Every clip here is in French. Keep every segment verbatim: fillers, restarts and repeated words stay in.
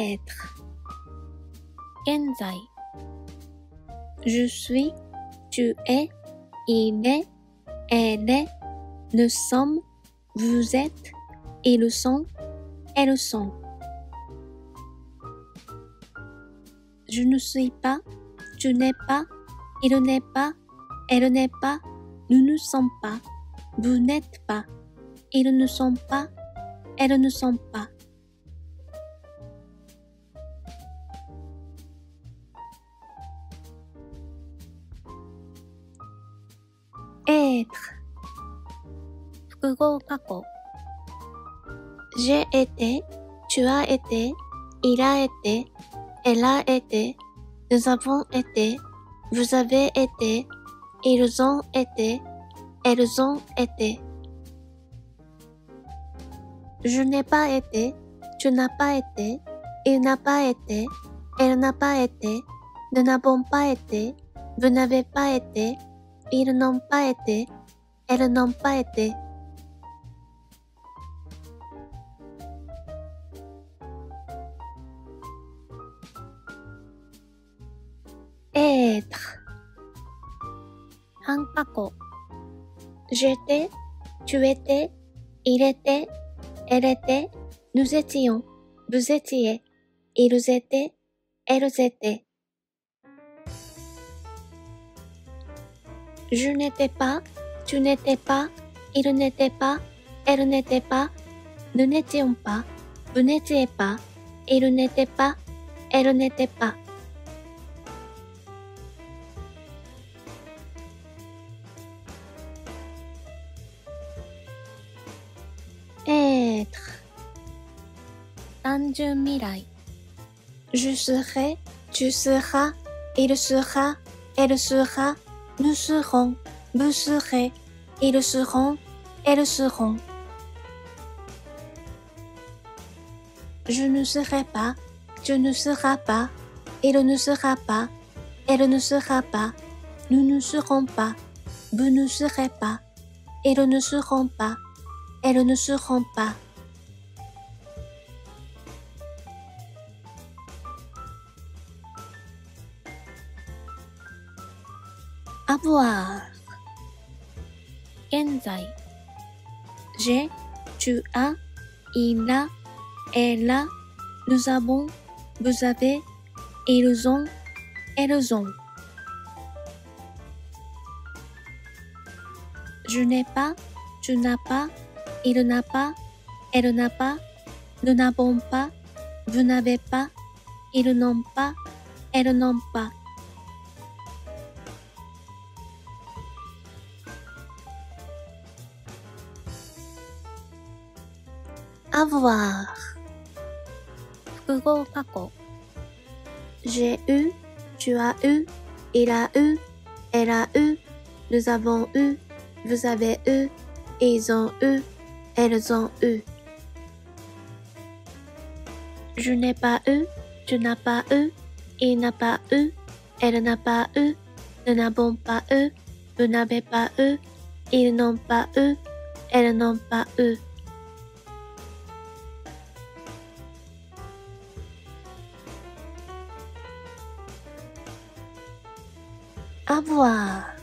être 現在 Je suis, tu es, il est, elle est, nous sommes, vous êtes, ils sont, elles sont. Je ne suis pas, tu n'es pas, il n'est pas, elle n'est pas, nous ne sommes pas, vous n'êtes pas, ils ne sont pas, elles ne sont pas. Être 複合過去 J'ai été, tu as été, il a été, elle a été, nous avons été, vous avez été, ils ont été, elles ont été. Je n'ai pas été, tu n'as pas été, il n'a pas été, elle n'a pas été, nous n'avons pas été, vous n'avez pas été, ils n'ont pas été, elles n'ont pas été. Être 半過去 J'étais, tu étais, il était, elle était, nous étions, vous étiez, ils étaient, elles étaient. Je n'étais pas, tu n'étais pas, il n'était pas, elle n'était pas, nous n'étions pas, vous n'étiez pas, il n'était pas, elle n'était pas. Être 単純未来 Je serai, tu seras, il sera, elle sera, nous serons, vous serez, ils seront, elles seront. Je ne serai pas, tu ne seras pas, il ne sera pas, elle ne sera pas, nous ne serons pas, vous ne serez pas, ils ne seront pas, elles ne seront pas. Avoir 現在 J'ai, tu as, il a, elle a, nous avons, vous avez, ils ont, elles ont. Je n'ai pas, tu n'as pas, il n'a pas, elle n'a pas, nous n'avons pas, vous n'avez pas, ils n'ont pas, elles n'ont pas. Avoir 複合過去 J'ai eu, tu as eu, il a eu, elle a eu, nous avons eu, vous avez eu, ils ont eu, elles ont eu. Je n'ai pas eu, tu n'as pas eu, il n'a pas eu, elle n'a pas eu, nous n'avons pas eu, vous n'avez pas eu, ils n'ont pas eu, elles n'ont pas eu. Avoir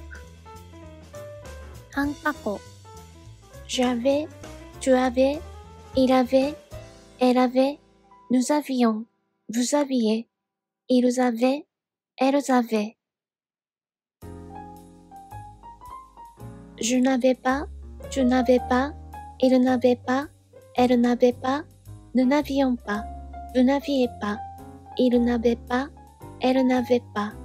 半過去 J'avais, tu avais, il avait, elle avait, nous avions, vous aviez, ils avaient, elles avaient. Je n'avais pas, tu n'avais pas, il n'avait pas, elle n'avait pas, nous n'avions pas, vous n'aviez pas, il n'avait pas, elle n'avait pas.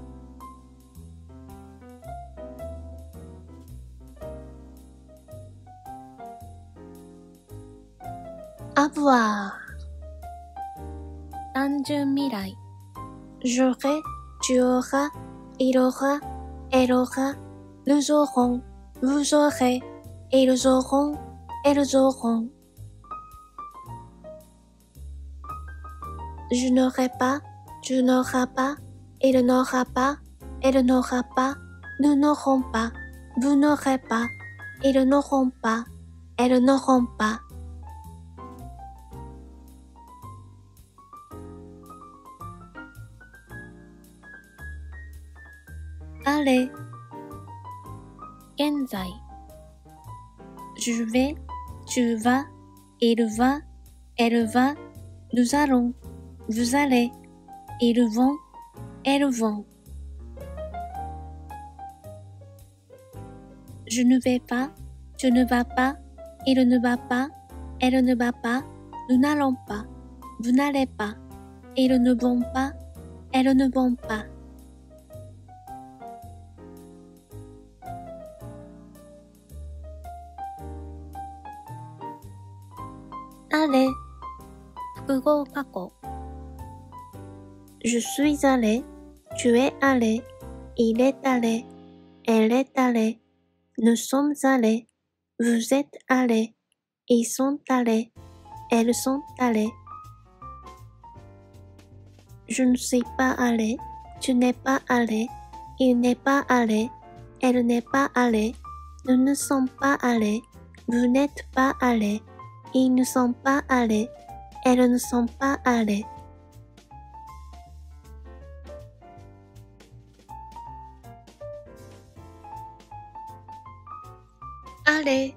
Avoir 単純未来 J'aurai, tu auras, il aura, elle aura, nous aurons, vous aurez, ils auront, elles auront. Je n'aurai pas, tu n'auras pas, il n'aura pas, elle n'aura pas, nous n'aurons pas, vous n'aurez pas, ils n'auront pas, elles n'auront pas. aller 現在 je vais, tu vas, il va, elle va, nous allons, vous allez, ils vont, elles vont. Je ne vais pas, tu ne vas pas, il ne va pas, elle ne va pas, nous n'allons pas, vous n'allez pas, ils ne vont pas, elles ne vont pas. Aller 複合過去 Je suis allé, tu es allé, il est allé, elle est allée, nous sommes allés, vous êtes allés, ils sont allés, elles sont allées. Je ne suis pas allé, tu n'es pas allé, il n'est pas allé, elle n'est pas allée, nous ne sommes pas allés, vous n'êtes pas allés, ils ne sont pas allés, elles ne sont pas allées. Aller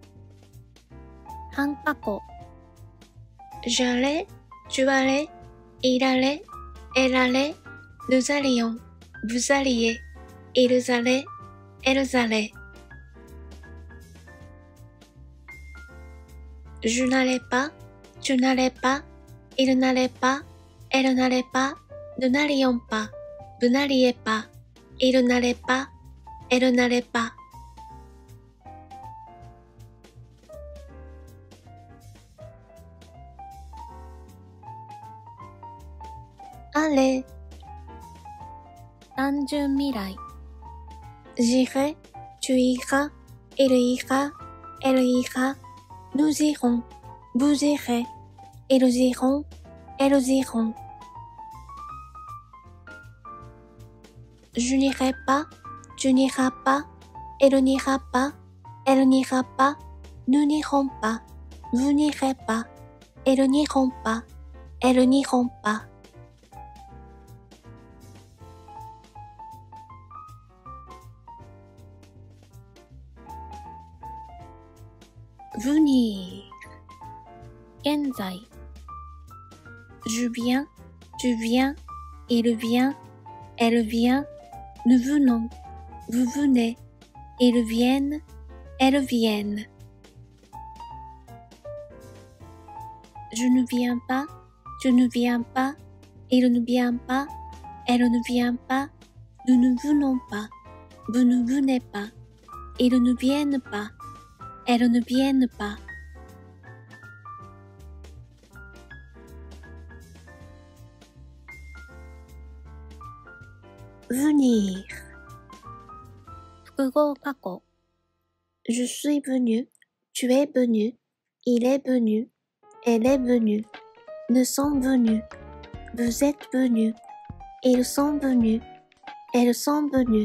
半過去 J'allais, tu allais, il allait, elle allait, nous allions, vous alliez, ils allaient, elles allaient. Je n'allais pas, tu n'allais pas, il n'allait pas, elle n'allait pas, nous n'allions pas, vous n'alliez pas, il n'allait pas, elle n'allait pas. Aller 単純未来 J'irai, tu iras, il ira, elle ira, nous irons, vous irez, ils iront, elles iront. Je n'irai pas, tu n'iras pas, il n'ira pas, elle n'ira pas, nous n'irons pas, vous n'irez pas, ils n'iront pas, elles n'iront pas. Venir 現在 Je viens, tu viens, il vient, elle vient, nous venons, vous venez, ils viennent, elles viennent. Je ne viens pas, tu ne viens pas, il ne vient pas, elle ne vient pas, nous ne venons pas, vous ne venez pas, ils ne viennent pas, elles ne viennent pas. Venir 複合過去 Je suis venu, tu es venu, il est venu, elle est venue, nous sommes venus, vous êtes venus, ils sont venus, elles sont venues.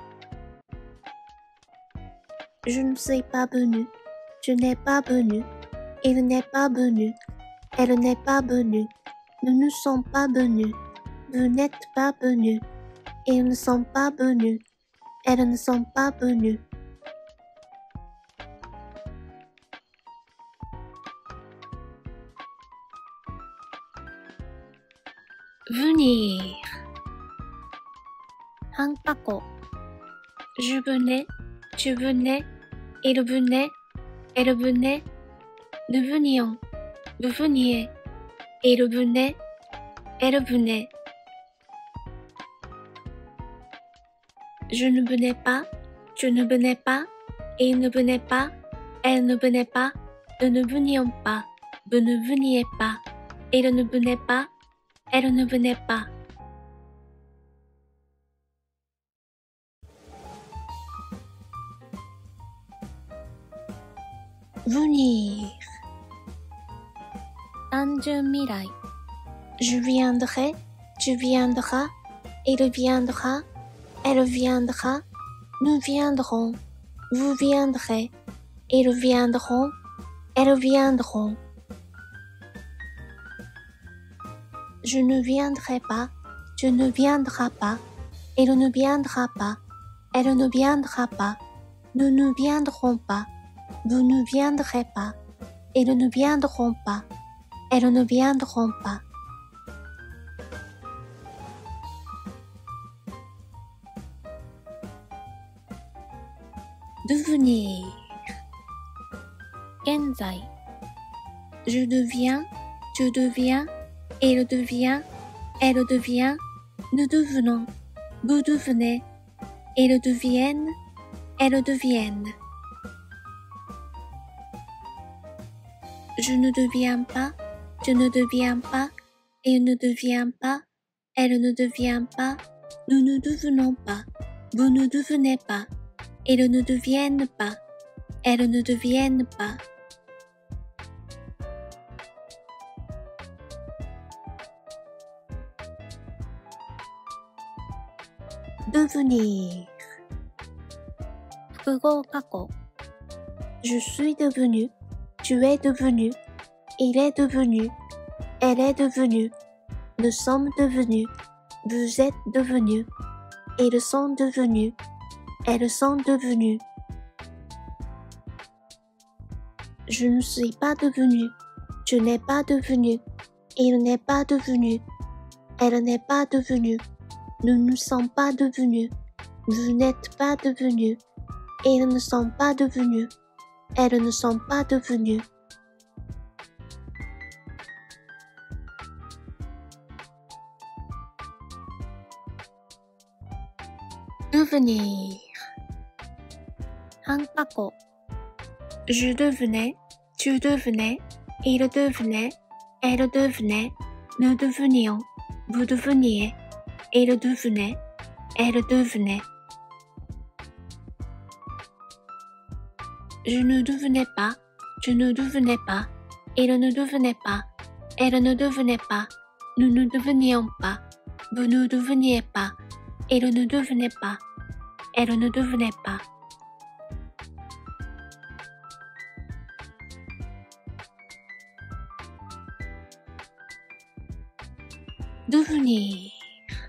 Je ne suis pas venu, tu n'es pas venu, il n'est pas venu, elle n'est pas venue, nous ne sommes pas venus, vous n'êtes pas venus, ils ne sont pas venus, elles ne sont pas venues. Venir 半過去 Je venais, tu venais, il venait, elle venait, nous venions, vous veniez, il venait, elle venait. Je ne venais pas, tu ne venais pas, il ne venait pas, elle ne venait pas, nous ne venions pas, vous ne veniez pas, il ne venait pas, elle ne venait pas. Venir 単純未来 Je viendrai, tu viendras, il viendra, elle viendra, nous viendrons, vous viendrez, ils viendront, elles viendront. Je ne viendrai pas, tu ne viendras pas, il ne viendra pas, Elle ne viendra pas. Nous ne viendrons pas. Vous ne viendrez pas. Ils ne viendront pas. Elles ne viendront pas. Devenir. 現在。Je deviens, tu deviens, il devient, elle devient, nous devenons, vous devenez, ils deviennent, elles deviennent. Je ne deviens pas, tu ne deviens pas, il ne devient pas, elle ne devient pas, nous ne devenons pas, vous ne devenez pas, ils ne deviennent pas, elles ne deviennent pas. Devenir. 複合過去 Je suis devenu, tu es devenu, il est devenu, elle est devenue, nous sommes devenus, vous êtes devenus, ils sont devenus, elles sont devenues. Je ne suis pas devenu, tu n'es pas devenu, il n'est pas devenu, elle n'est pas devenue, nous ne sommes pas devenus, vous n'êtes pas devenus, ils ne sont pas devenus, elles ne sont pas devenues. Devenir. 半過去 Je devenais, tu devenais, il devenait, elle devenait, nous devenions, vous deveniez, il devenait, elle devenait. Je ne devenais pas, tu ne devenais pas, il ne devenait pas, elle ne devenait pas, nous ne devenions pas, vous ne deveniez pas, il ne devenait pas, elle ne devenait pas. Devenir.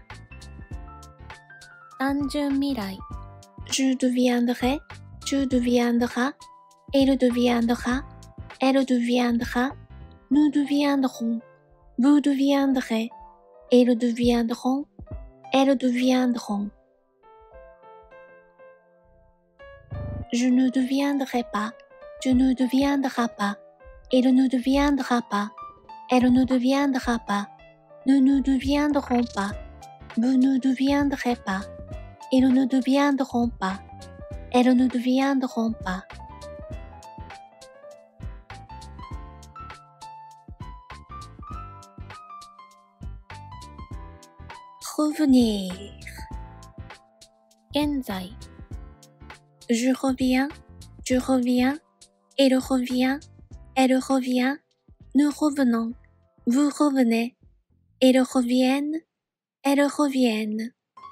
単純未来 Je deviendrai, tu deviendras, il deviendra, elle deviendra, nous deviendrons, vous deviendrez, ils deviendront, elles deviendront. Je ne deviendrai pas, tu ne deviendras pas, il ne deviendra pas, elle ne deviendra pas, nous ne deviendrons pas, vous ne deviendrez pas, ils ne deviendront pas, elles ne deviendront pas. Revenir. 現在 Je reviens, tu reviens, il revient, elle revient, nous revenons, vous revenez, ils reviennent, elles reviennent.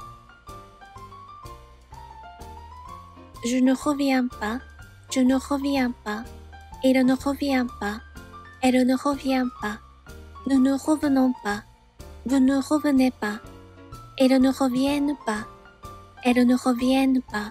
Je ne reviens pas, tu ne reviens pas, il ne revient pas, elle ne revient pas, nous ne revenons pas, vous ne revenez pas, ils ne reviennent pas, elles ne reviennent pas.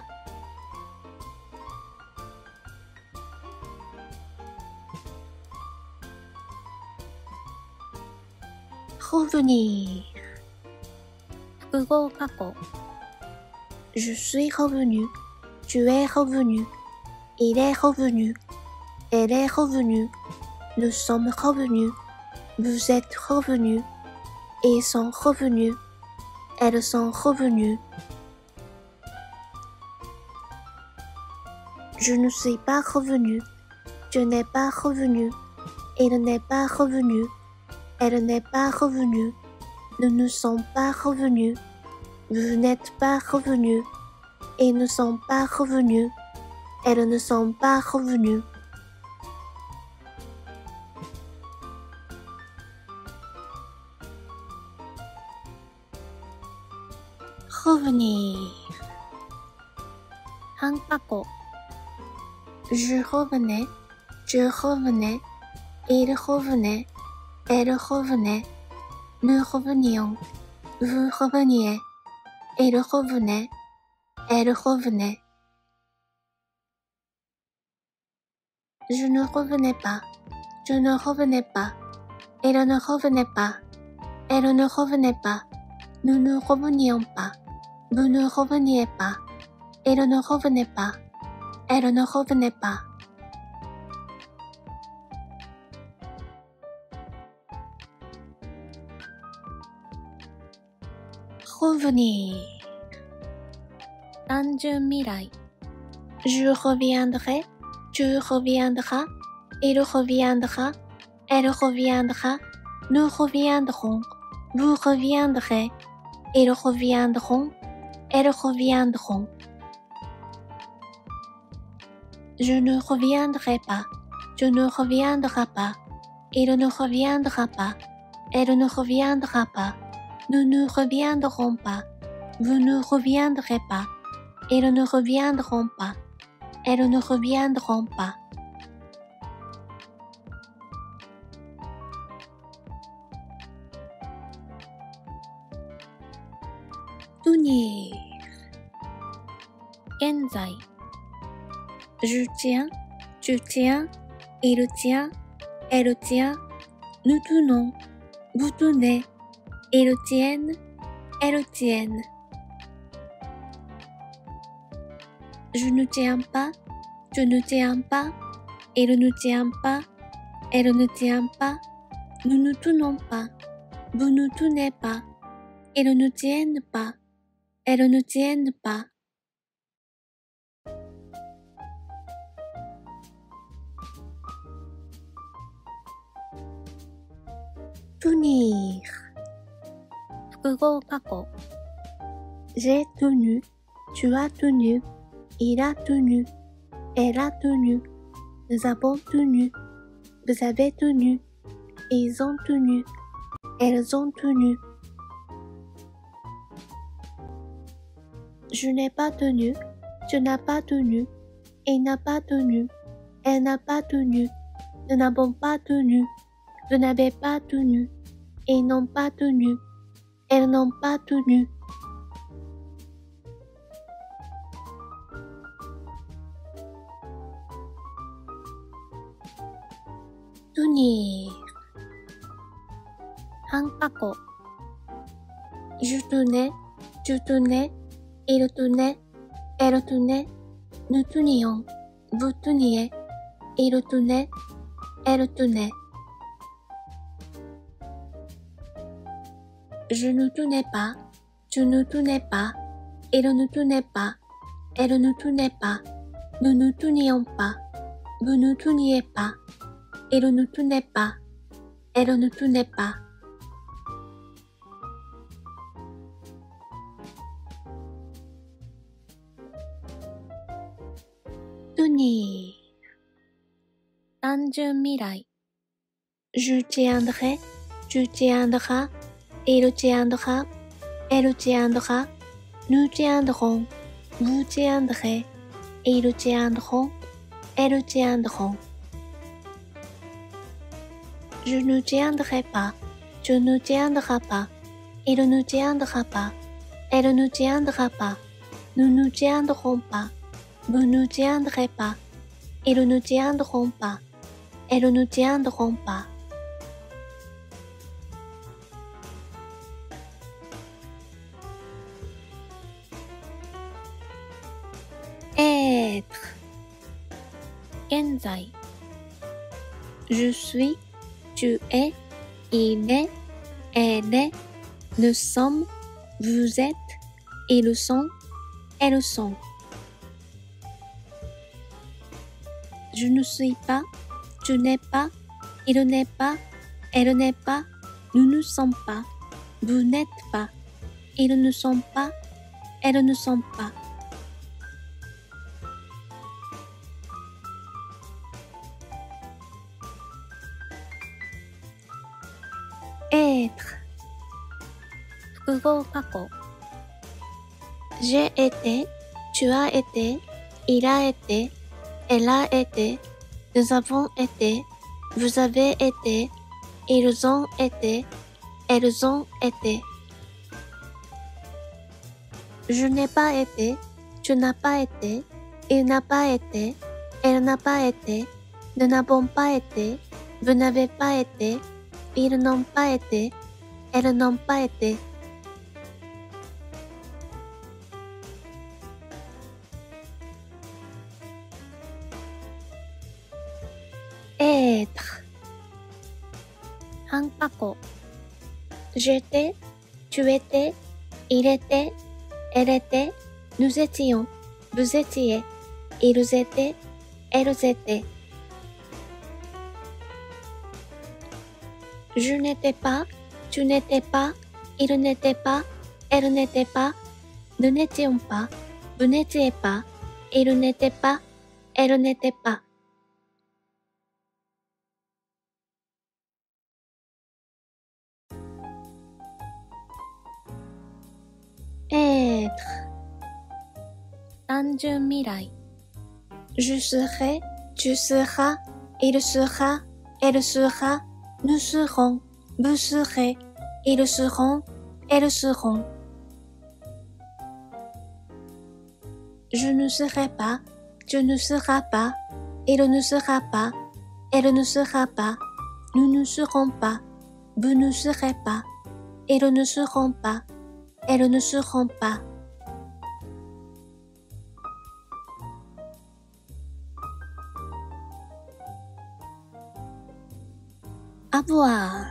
Revenir. 複合過去 Je suis revenu, tu es revenu, il est revenu, elle est revenue, nous sommes revenus, vous êtes revenus, ils sont revenus, elles sont revenues. Je ne suis pas revenu, tu n'es pas revenu, il n'est pas revenu, elle n'est pas revenue, nous ne sommes pas revenus, vous n'êtes pas revenus, ils ne sont pas revenus, elles ne sont pas revenues. Revenir. 半過去 Je revenais, tu revenais, il revenait, elle revenait, nous revenions, vous reveniez, il revenait, Elle revenait. Je ne revenais pas. Je ne revenais pas. Elle ne revenait pas. Elle ne revenait pas. Nous ne revenions pas. Vous ne reveniez pas. Elle ne revenait pas. Elle ne revenait pas. Revenir. 単純未来。Je reviendrai. Tu reviendras. Il reviendra. Elle reviendra. Nous reviendrons. Vous reviendrez. Ils reviendront. Elles reviendront. Je ne reviendrai pas. Tu ne reviendras pas. Il ne reviendra pas. Elle ne reviendra pas. Nous ne reviendrons pas. Vous ne reviendrez pas. Ils ne reviendront pas. Elles ne reviendront pas. Tenir. 現在。Je tiens, tu tiens, il tient, elle tient, nous tenons, vous tenez, ils tiennent, elles tiennent. Je ne tiens pas, tu ne tiens pas, il ne tient pas, elle ne tient pas, nous ne tenons pas, vous ne tenez pas, ils ne tiennent pas, elles ne tiennent pas. Tenir. 複合過去。J'ai tenu, tu as tenu, il a tenu, elle a tenu, nous avons tenu, vous avez tenu, ils ont tenu, elles ont tenu. Je n'ai pas tenu, tu n'as pas tenu, il n'a pas tenu, elle n'a pas tenu, nous n'avons pas tenu, vous n'avez pas tenu, ils n'ont pas tenu, elles n'ont pas tenu. Tenir. 半過去。Je tenais, tu tenais, il tenait, elle tenait, nous tenions, vous teniez, il tenait, elle tenait. Je ne tenais pas, tu ne tenais pas, il ne tenait pas, elle ne tenait pas, nous ne tenions pas, vous ne teniez pas, il ne tenait pas, elle ne tenait pas. Tenir. 単純未来。Je tiendrai, tu tiendras, il tiendra, elle tiendra, nous tiendrons, vous tiendrez, ils tiendront, elles tiendront. Je ne tiendrai pas, tu ne tiendras pas, il ne tiendra pas, elle ne tiendra pas, nous ne tiendrons pas, vous ne tiendrez pas, ils ne tiendront pas, elles ne tiendront pas. Être. 現在。Je suis, tu es, il est, elle est, nous sommes, vous êtes, ils sont, elles sont. Je ne suis pas, tu n'es pas, il n'est pas, elle n'est pas, nous ne sommes pas, vous n'êtes pas, ils ne sont pas, elles ne sont pas. Être. 複合過去。J'ai été, tu as été, il a été, elle a été, nous avons été, vous avez été, ils ont été, elles ont été. Je n'ai pas été, tu n'as pas été, il n'a pas été, elle n'a pas été, nous n'avons pas été, vous n'avez pas été, ils n'ont pas été, elles n'ont pas été. Être. 한국어. J'étais, tu étais, il était, elle était, nous étions, vous étiez, ils étaient, elles étaient. Je n'étais pas, tu n'étais pas, il n'était pas, elle n'était pas, nous n'étions pas, vous n'étiez pas, il n'était pas, elle n'était pas. Être. 単純未来 Je serai, tu seras, il sera, elle sera, nous serons, vous serez, ils seront, elles seront. Je ne serai pas, tu ne seras pas, il ne sera pas, elle ne sera pas, nous ne serons pas, vous ne serez pas, ils ne seront pas, elles ne seront pas. Avoir.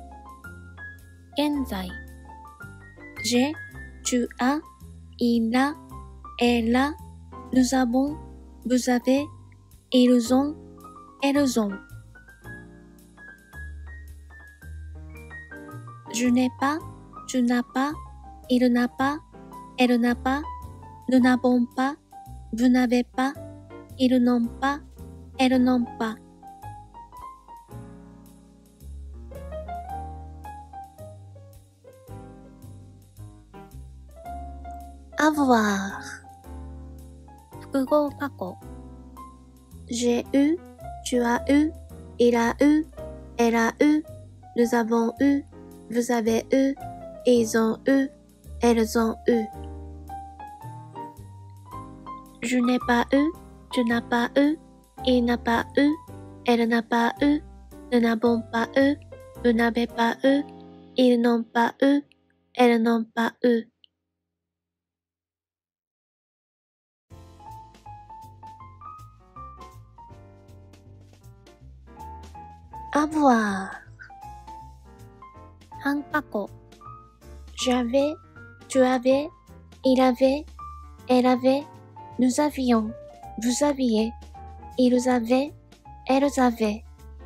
現在 J'ai, tu as, il a, elle a, nous avons, vous avez, ils ont, elles ont. Je n'ai pas, tu n'as pas, il n'a pas, elle n'a pas, nous n'avons pas, vous n'avez pas, ils n'ont pas, elles n'ont pas. Avoir. 複合過去 J'ai eu, tu as eu, il a eu, elle a eu, nous avons eu, vous avez eu, ils ont eu, elles ont eu. Je n'ai pas eu, tu n'as pas eu, il n'a pas eu, elle n'a pas eu, nous n'avons pas eu, vous n'avez pas eu, ils n'ont pas eu, elles n'ont pas eu. Avoir. 半過去 J'avais, tu avais, il avait, elle avait, nous avions, vous aviez, ils avaient, elles avaient.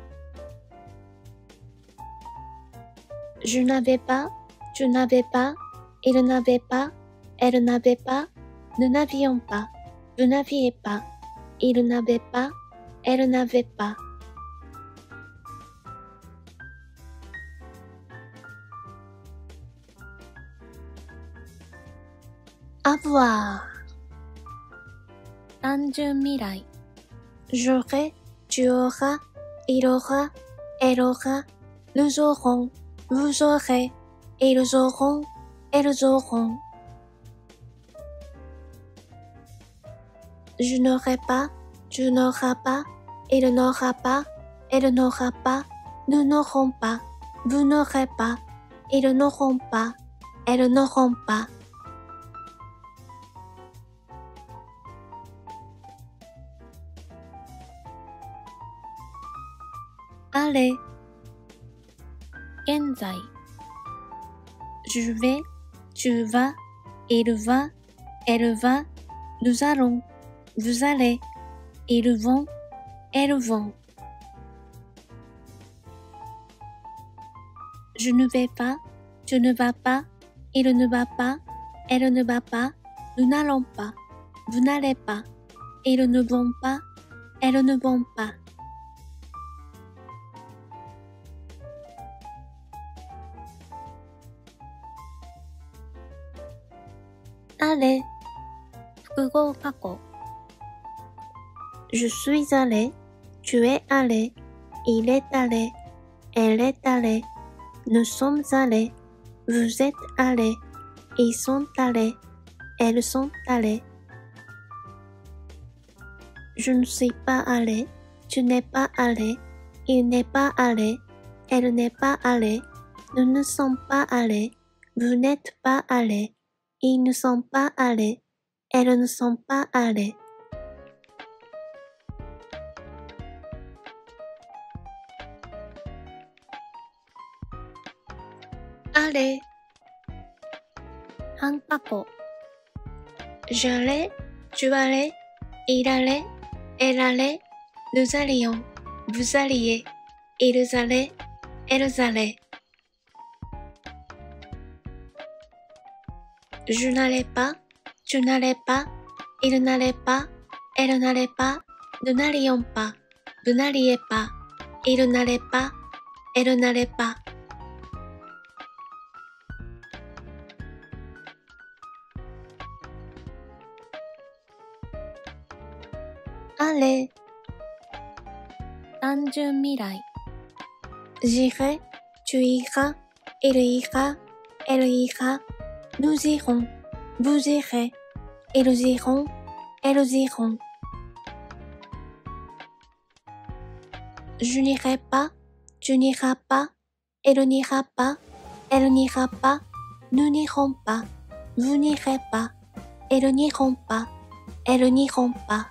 Je n'avais pas, tu n'avais pas, il n'avait pas, elle n'avait pas, nous n'avions pas, vous n'aviez pas, il n'avait pas, elle n'avait pas. Avoir. 単純未来 J'aurai, tu auras, il aura, elle aura, nous aurons, vous aurez, ils auront, elles auront. Je n'aurai pas, tu n'auras pas, il n'aura pas, elle n'aura pas, nous n'aurons pas, vous n'aurez pas, ils n'auront pas, elles n'auront pas. Allez. 現在 Je vais, tu vas, il va, elle va, nous allons, vous allez, ils vont, elles vont. Je ne vais pas, tu ne vas pas, il ne va pas, elle ne va pas, nous n'allons pas, vous n'allez pas, ils ne vont pas, elles ne vont pas. Allez. 複合過去 Je suis allé, tu es allé, il est allé, elle est allée, nous sommes allés, vous êtes allés, ils sont allés, elles sont allées. Je ne suis pas allé, tu n'es pas allé, il n'est pas allé, elle n'est pas allée, nous ne sommes pas allés, vous n'êtes pas allés, ils ne sont pas allés, elles ne sont pas allées. Allez.半箱 J'allais, tu allais, il allait, elle allait, nous allions, vous alliez, ils allaient, elles allaient. Je n'allais pas, tu n'allais pas, il n'allait pas, elle n'allait pas, nous n'allions pas, vous n'alliez pas, il n'allait pas, elle n'allait pas. Allez. 単純未来 J'irai, tu iras, il ira, elle ira, nous irons, vous irez, ils iront, elles iront. Je n'irai pas, tu n'iras pas, il n'ira pas, elle n'ira pas, nous n'irons pas, vous n'irez pas, ils n'iront pas, elles n'iront pas.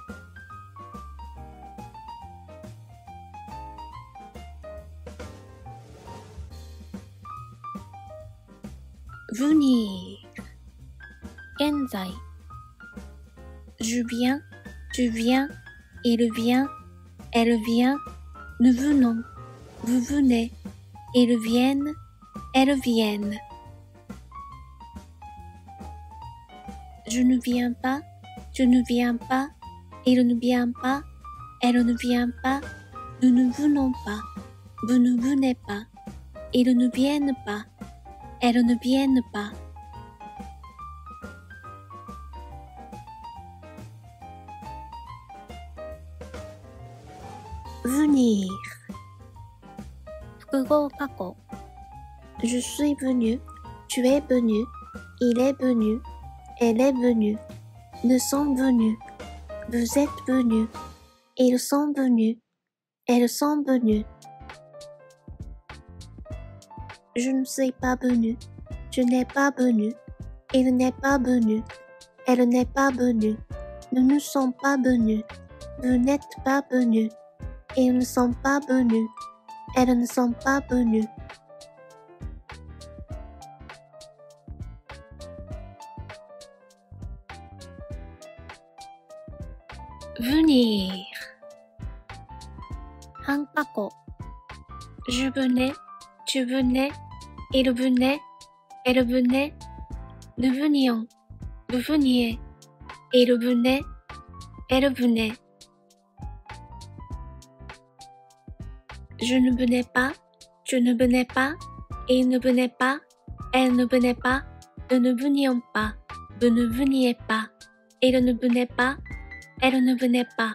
Venir 現在 Je viens, tu viens, il vient, elle vient, nous venons, vous venez, ils viennent, elles viennent. Je ne viens pas, tu ne viens pas, il ne vient pas, elle ne vient pas, nous ne venons pas, vous ne venez pas, ils ne viennent pas, elles ne viennent pas. Venir 複合過去 Je suis venu, tu es venu, il est venu, elle est venue, nous sommes venus, vous êtes venus, ils sont venus, elles sont venues. Je ne suis pas venu, tu n'es pas venu, il n'est pas venu, elle n'est pas venue, nous ne sommes pas venus, vous n'êtes pas venus, ils ne sont pas venus, elles ne sont pas venues. Venir 半過去 Je venais, tu venais, il venait, elle venait, nous venions, vous veniez, il venait, elle venait. Je ne venais pas, tu ne venais pas, il ne venait pas, elle ne venait pas, nous ne venions pas, vous ne veniez pas, il ne venait pas, elle ne venait pas.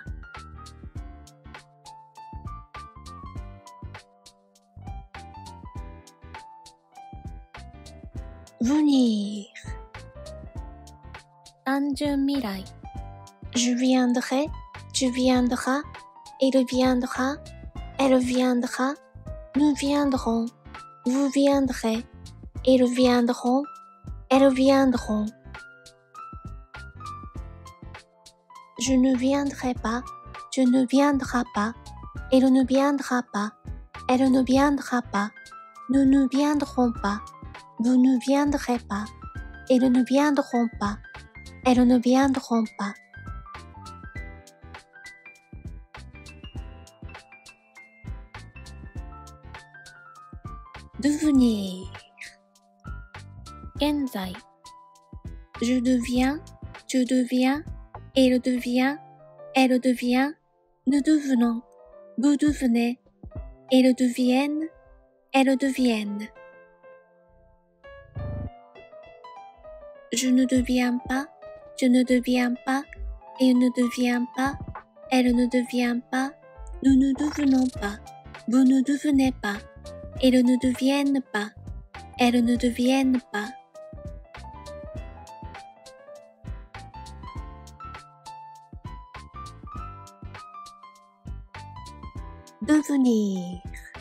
Venir 単純未来 Je viendrai, tu viendras, il viendra, elle viendra, nous viendrons, vous viendrez, ils viendront, elles viendront. Je ne viendrai pas, tu ne viendras pas, il ne viendra pas, elle ne viendra pas, nous ne viendrons pas, vous ne viendrez pas, ils ne viendront pas, elles ne viendront pas. Devenir 現在 Je deviens, tu deviens, il devient, elle devient, nous devenons, vous devenez, ils deviennent, elles deviennent. Je ne deviens pas, tu ne deviens pas, il ne devient pas, elle ne devient pas, nous ne devenons pas, vous ne devenez pas, ils ne deviennent pas, elles ne deviennent pas. Devenir.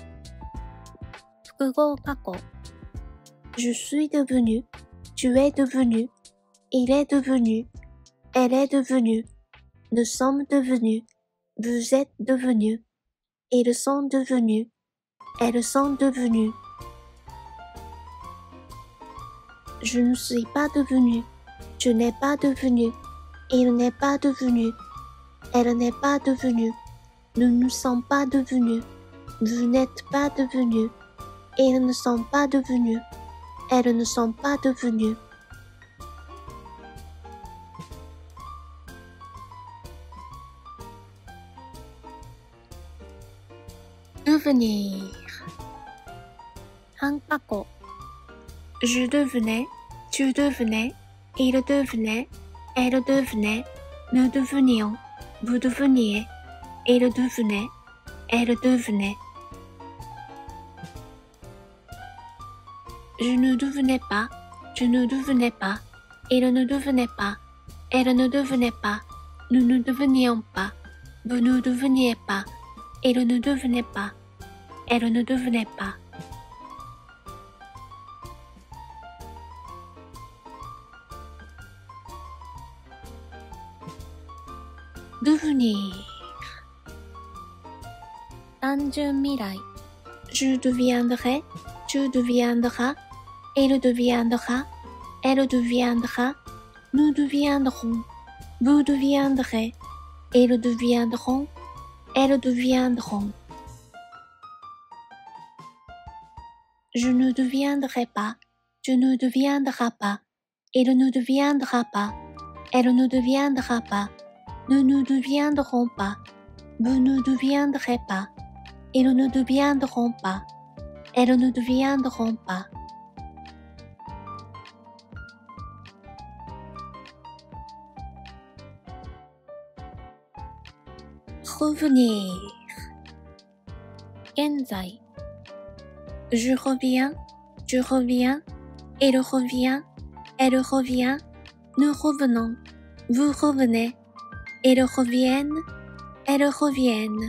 複合過去 Je suis devenu, tu es devenu, il est devenu, elle est devenue, nous sommes devenus, vous êtes devenus, ils sont devenus, elles sont devenues. Je ne suis pas devenu, tu n'es pas devenu, il n'est pas devenu, elle n'est pas devenue, nous ne sommes pas devenus, vous n'êtes pas devenus, ils ne sont pas devenus, elles ne sont pas devenues. Devenir. 半過去 Je devenais, tu devenais, il devenait, elle devenait, nous devenions, vous deveniez, il devenait, elle devenait. Je ne devenais pas, tu ne devenais pas, il ne devenait pas, elle ne devenait pas, nous ne devenions pas, vous ne deveniez pas, il ne devenait pas, elle ne devenait pas. Devenir. 単純未来 Je deviendrai, tu deviendras, il deviendra, elle deviendra, nous deviendrons, vous deviendrez, ils deviendront, elles deviendront. Je ne deviendrai pas, tu ne deviendras pas, il ne deviendra pas, elle ne deviendra pas, nous ne deviendrons pas, vous ne deviendrez pas, ils ne deviendront pas, elles ne deviendront pas. Revenir. 現在 Je reviens, tu reviens, il revient, elle revient, nous revenons, vous revenez, ils reviennent, elles reviennent.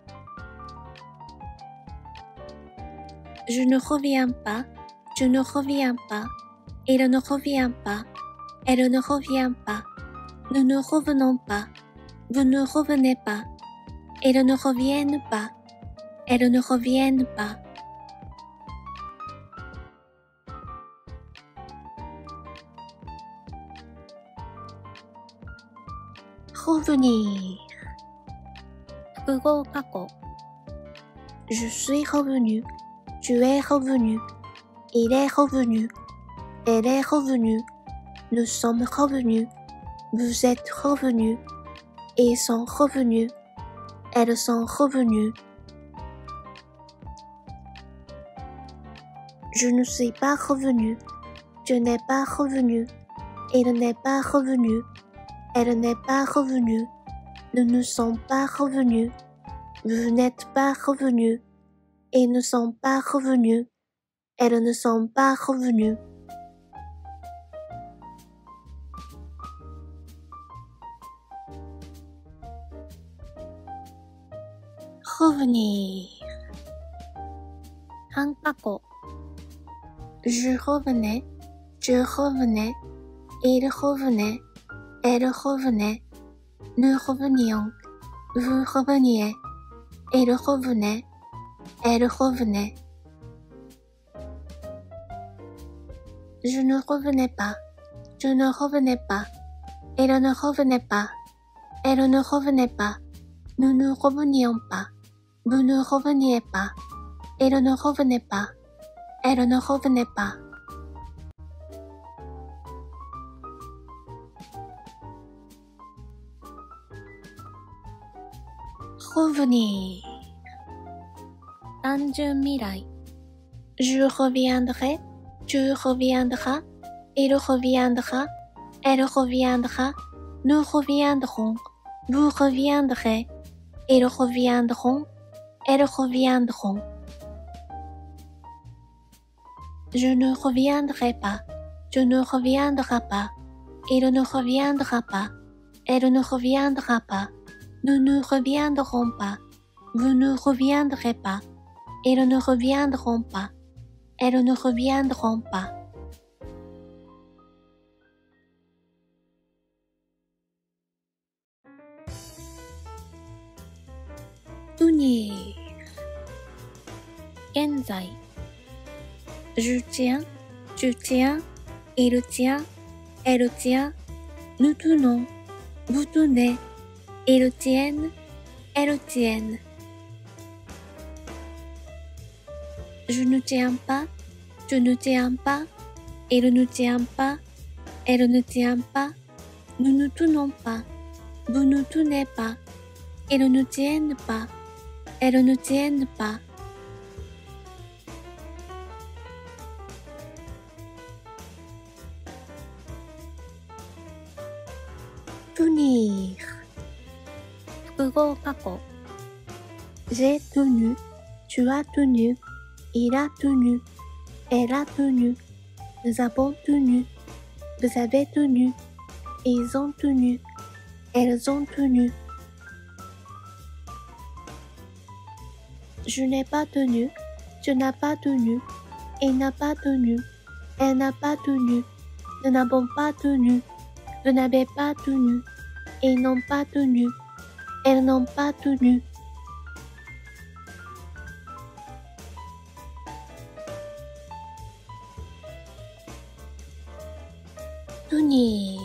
Je ne reviens pas, tu ne reviens pas, il ne revient pas, elle ne revient pas, nous ne revenons pas, vous ne revenez pas, ils ne reviennent pas, elles ne reviennent pas. Revenir. 複合過去 Je suis revenu, tu es revenu, il est revenu, elle est revenue, nous sommes revenus, vous êtes revenus, ils sont revenus, elles sont revenues. Je ne suis pas revenu, tu n'es pas revenu, il n'est pas revenu, elle n'est pas revenue, nous ne sommes pas revenus, vous n'êtes pas revenus, ils ne sont pas revenus, elles ne sont pas revenues. Revenir. 半過去 Je revenais, tu revenais, il revenait, elle revenait, nous revenions, vous reveniez, il revenait, elle revenait. Je ne revenais pas, tu ne revenais pas, il ne revenait pas, elle ne revenait pas, nous ne revenions pas, vous ne reveniez pas, il ne revenait pas, elle ne revenait pas. Revenir. 単純未来 Je reviendrai, tu reviendras, il reviendra, elle reviendra, nous reviendrons, vous reviendrez, ils reviendront, elles reviendront. Je ne reviendrai pas, tu ne reviendras pas, il ne reviendra pas, elle ne reviendra pas, nous ne reviendrons pas, vous ne reviendrez pas. Ils ne reviendront pas. Elles ne reviendront pas. Unir. 現在。Je tiens, tu tiens, il tient, elle tient, nous tenons, vous tenez, ils tiennent, elles tiennent. Je ne tiens pas, tu ne tiens pas, il ne tient pas, elle ne tient pas, nous ne tenons pas, vous ne tenez pas, ils ne tiennent pas, elles ne tiennent pas. Tenir. 複合過去 J'ai tenu, tu as tenu, il a tenu, elle a tenu, nous avons tenu, vous avez tenu, ils ont tenu, elles ont tenu. Je n'ai pas tenu, tu n'as pas tenu, il n'a pas tenu, elle n'a pas tenu, nous n'avons pas tenu, vous n'avez pas tenu, ils n'ont pas tenu, elles n'ont pas tenu. Tenir.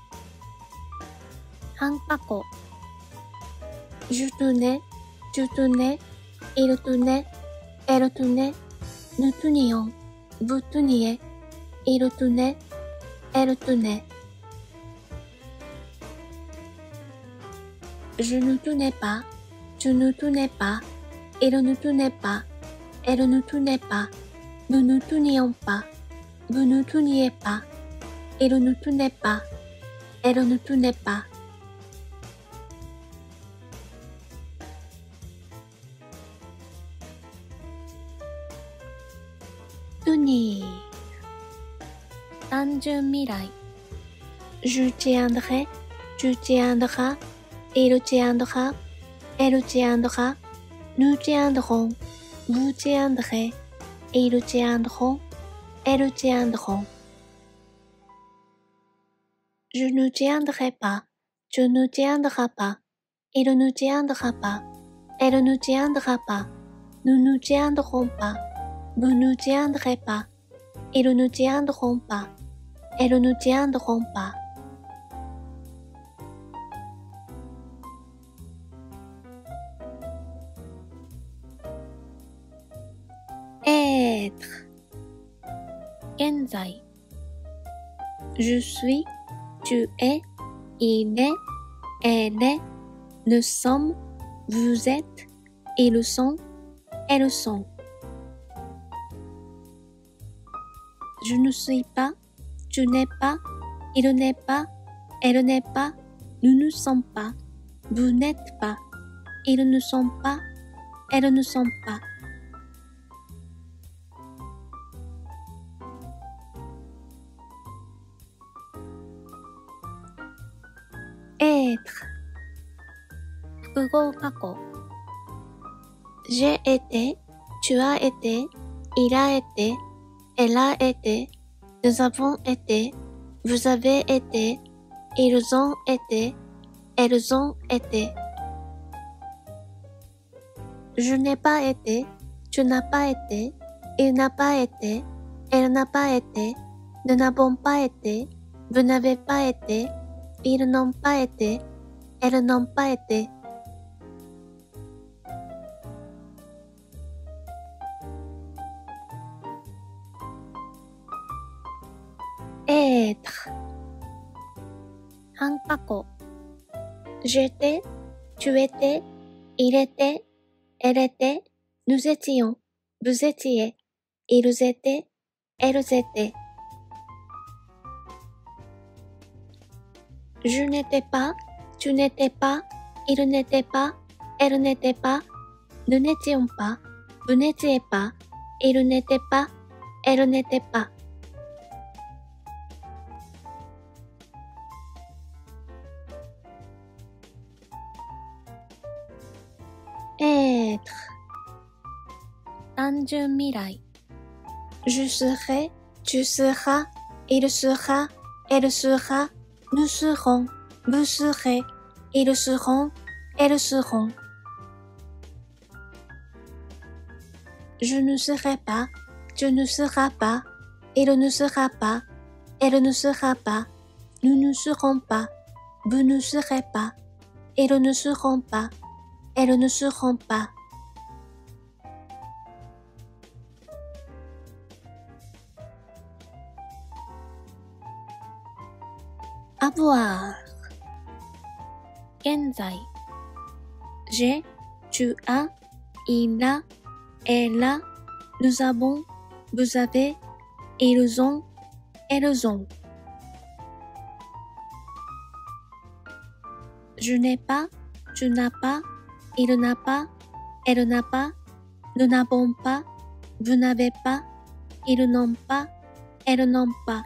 半過去 Je tenais, tu tenais, il tenait, elle tenait, nous tenions, vous teniez, il tenait, elle tenait. Je ne tenais pas, tu ne tenais pas, il ne tenait pas, elle ne tenait pas, nous ne tenions pas, vous ne teniez pas, il ne tenait pas, elle ne tenait pas. Tenir. 単純未来 Je tiendrai, tu tiendras, il tiendra, elle tiendra, nous tiendrons, vous tiendrez, ils tiendront, elles tiendront. Je ne tiendrai pas, tu ne tiendras pas, il ne tiendra pas, elle ne tiendra pas, nous ne tiendrons pas, vous ne tiendrez pas, ils ne tiendront pas, elles ne tiendront pas. Être. 現在 Je suis, tu es, il est, elle est, nous sommes, vous êtes, ils sont, elles sont. Je ne suis pas, tu n'es pas, il n'est pas, elle n'est pas, nous ne sommes pas, vous n'êtes pas, ils ne sont pas, elles ne sont pas. Être. 複合過去 J'ai été, tu as été, il a été, elle a été, nous avons été, vous avez été, ils ont été, elles ont été. Je n'ai pas été, tu n'as pas été, il n'a pas été, elle n'a pas été, nous n'avons pas été, vous n'avez pas été, ils n'ont pas été, elles n'ont pas été. Être. 半過去 J'étais, tu étais, il était, elle était, nous étions, vous étiez, ils étaient, elles étaient. Je n'étais pas, tu n'étais pas, il n'était pas, elle n'était pas, nous n'étions pas, vous n'étiez pas, il n'était pas, elle n'était pas. Être. 単純未来 Je serai, tu seras, il sera, elle sera, nous serons, vous serez, ils seront, elles seront. Je ne serai pas, tu ne seras pas, il ne sera pas, elle ne sera pas, nous ne serons pas, vous ne serez pas, ils ne seront pas, elles ne seront pas. Avoir 現在 J'ai, tu as, il a, elle a, nous avons, vous avez, ils ont, elles ont. Je n'ai pas, tu n'as pas, il n'a pas, elle n'a pas, nous n'avons pas, vous n'avez pas, ils n'ont pas, elles n'ont pas.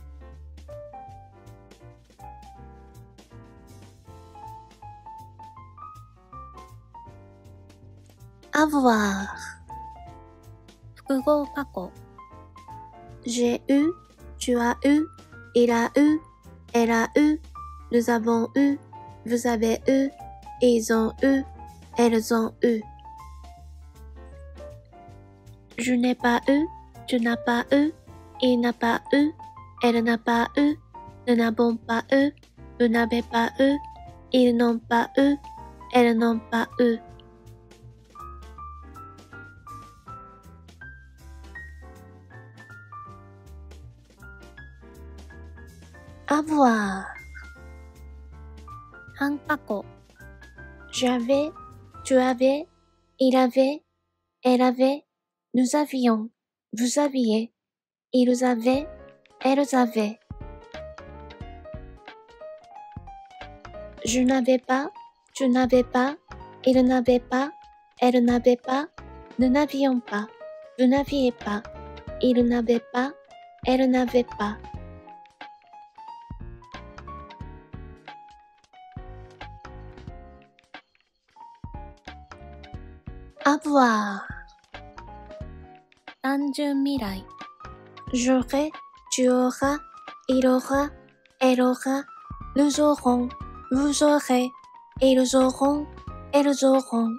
Avoir 複合過去 J'ai eu, tu as eu, il a eu, elle a eu, nous avons eu, vous avez eu, ils ont eu, elles ont eu. Je n'ai pas eu, tu n'as pas eu, il n'a pas eu, elle n'a pas eu, nous n'avons pas eu, vous n'avez pas eu, ils n'ont pas eu, elles n'ont pas eu. Avoir 半過去 J'avais, tu avais, il avait, elle avait, nous avions, vous aviez, ils avaient, elles avaient. Je n'avais pas, tu n'avais pas, il n'avait pas, elle n'avait pas, nous n'avions pas, vous n'aviez pas, il n'avait pas, elle n'avait pas. Avoir 単純未来 J'aurai, tu auras, il aura, elle aura, nous aurons, vous aurez, ils auront, elles auront.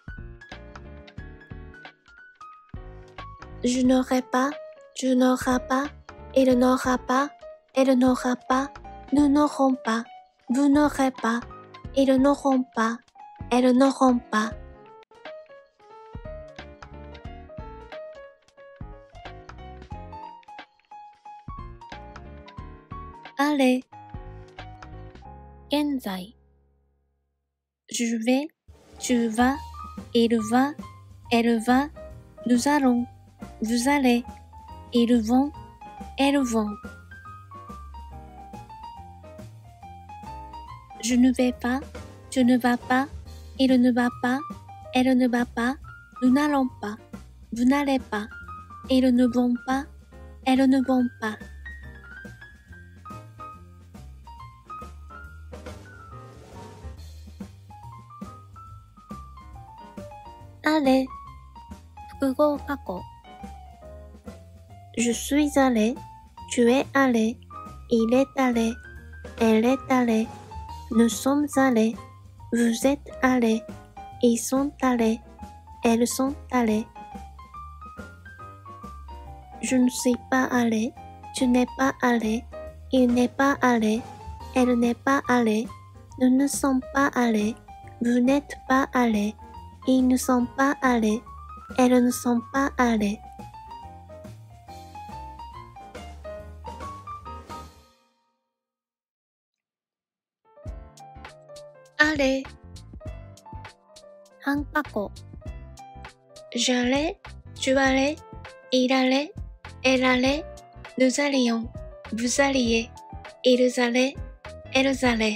Je n'aurai pas, tu n'auras pas, il n'aura pas, elle n'aura pas, nous n'aurons pas, vous n'aurez pas, ils n'auront pas, elles n'auront pas. Allez 現在 Je vais, tu vas, il va, elle va, nous allons, vous allez, ils vont, elles vont. Je ne vais pas, tu ne vas pas, il ne va pas, elle ne va pas, nous n'allons pas, vous n'allez pas, ils ne vont pas, elles ne vont pas. Allez 複合過去 Je suis allé, tu es allé, il est allé, elle est allée, nous sommes allés, vous êtes allés, ils sont allés, elles sont allées. Je ne suis pas allé, tu n'es pas allé, il n'est pas allé, elle n'est pas allée, nous ne sommes pas allés, vous n'êtes pas allés, ils ne sont pas allés, elles ne sont pas allées. Allez 半過去 J'allais, tu allais, il allait, elle allait, nous allions, vous alliez, ils allaient, elles allaient.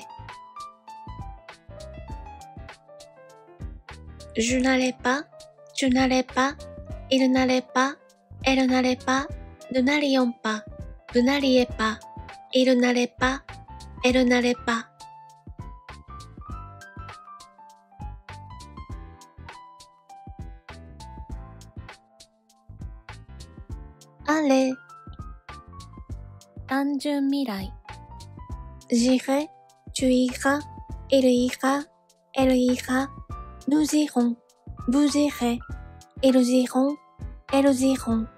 Je n'allais pas, tu n'allais pas, il n'allait pas, elle n'allait pas, nous n'allions pas, vous n'alliez pas, il n'allait pas, elle n'allait pas. aller, 単純未来 j'irai, tu iras, il ira, elle ira, nous irons, vous irez, ils iront, elles iront.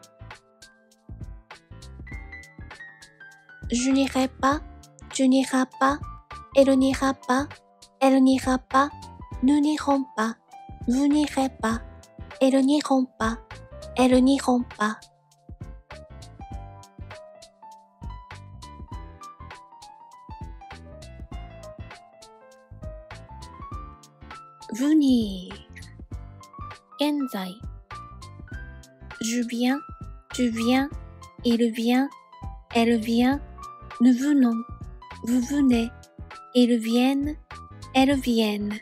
Je n'irai pas, tu n'iras pas, elle n'ira pas, elle n'ira pas, nous n'irons pas, vous n'irez pas, elles n'iront pas, elles n'iront pas. Venir, 現在 je viens, tu viens, il vient, elle vient, nous venons, vous venez, ils viennent, elles viennent.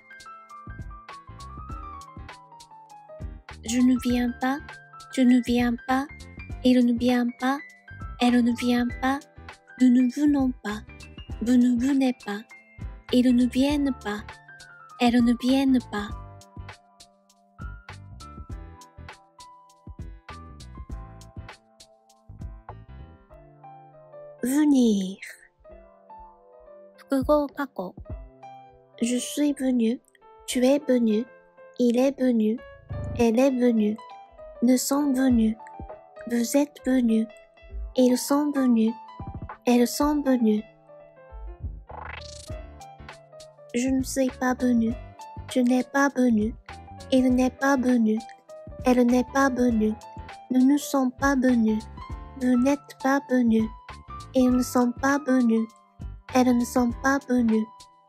Je ne viens pas, tu ne viens pas, il ne vient pas, elle ne vient pas, nous ne venons pas, vous ne venez pas, ils ne viennent pas, elles ne viennent pas. Venir, 複合過去 je suis venu, tu es venu, il est venu, elle est venue, nous sommes venus, vous êtes venus, ils sont venus, elles sont venues. Je ne suis pas venu, tu n'es pas venu, il n'est pas venu, elle n'est pas venue, nous ne sommes pas venus, vous n'êtes pas venus, ils ne sont pas venus, elles ne sont pas venues.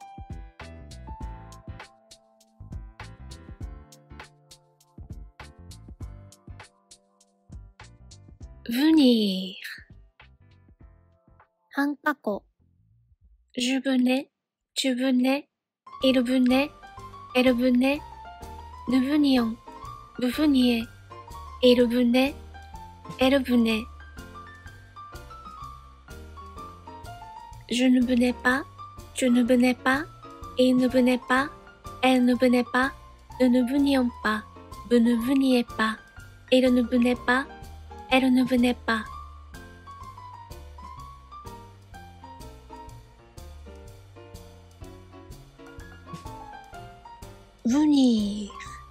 Venir, 半過去 je venais, tu venais, il venait, elle venait, nous venions, vous veniez, il venait, elle venait. Je ne venais pas, tu ne venais pas, il ne venait pas, elle ne venait pas, nous ne venions pas, vous ne veniez pas, il ne venait pas, elle ne venait pas. Venir,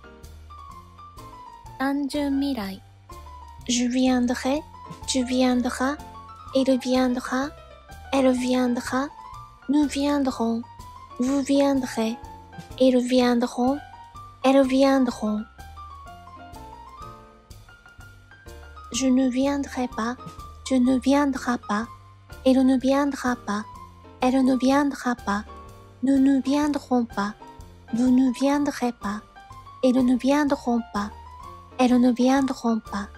単純未来 je viendrai, tu viendras, il viendra, elle viendra, nous viendrons, vous viendrez, ils viendront, elles viendront. Je ne viendrai pas, tu ne viendras pas, il ne viendra pas, elle ne viendra pas, nous ne viendrons pas, vous ne viendrez pas, ils ne viendront pas, elles ne viendront pas.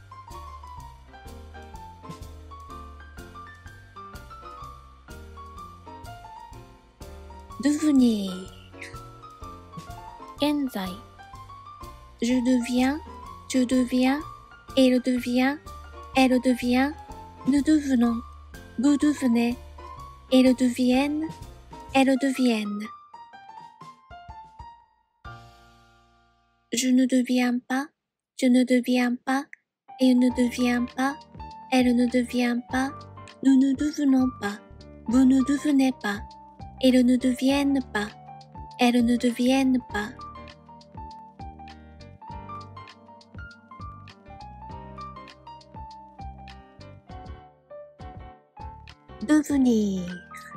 Devenir, 現在 je deviens, tu deviens, il devient, elle devient, nous devenons, vous devenez, ils deviennent, elles deviennent. Je ne deviens pas, tu ne deviens pas, il ne devient pas, elle ne devient pas, nous ne devenons pas, vous ne devenez pas, ils ne deviennent pas, elles ne deviennent pas. Devenir,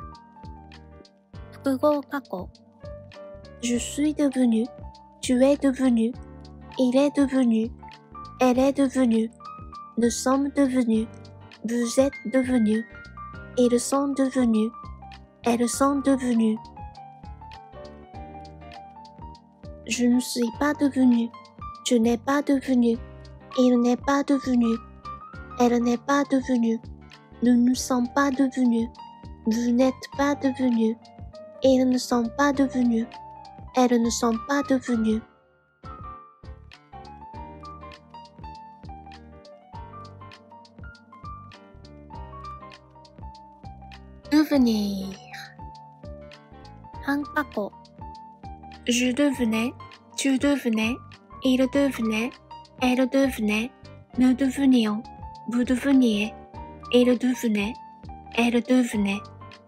複合過去 je suis devenu, tu es devenu, il est devenu, elle est devenue, nous sommes devenus, vous êtes devenus, ils sont devenus, elles sont devenues. Je ne suis pas devenu, tu n'es pas devenu, il n'est pas devenu, elle n'est pas devenue, nous ne sommes pas devenus, vous n'êtes pas devenus, ils ne sont pas devenus, elles ne sont pas devenues. Devenir, 半過去 je devenais, tu devenais, il devenait, elle devenait, nous devenions, vous deveniez, il devenait, elle devenait.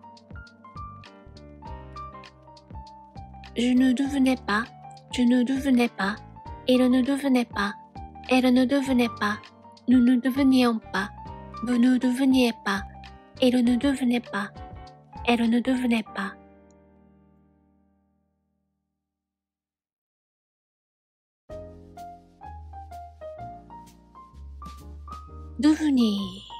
Je ne devenais pas, je ne devenais pas, il ne devenait pas, elle ne devenait pas, nous ne devenions pas, vous ne deveniez pas, il ne devenait pas, elle ne devenait pas. Devenir.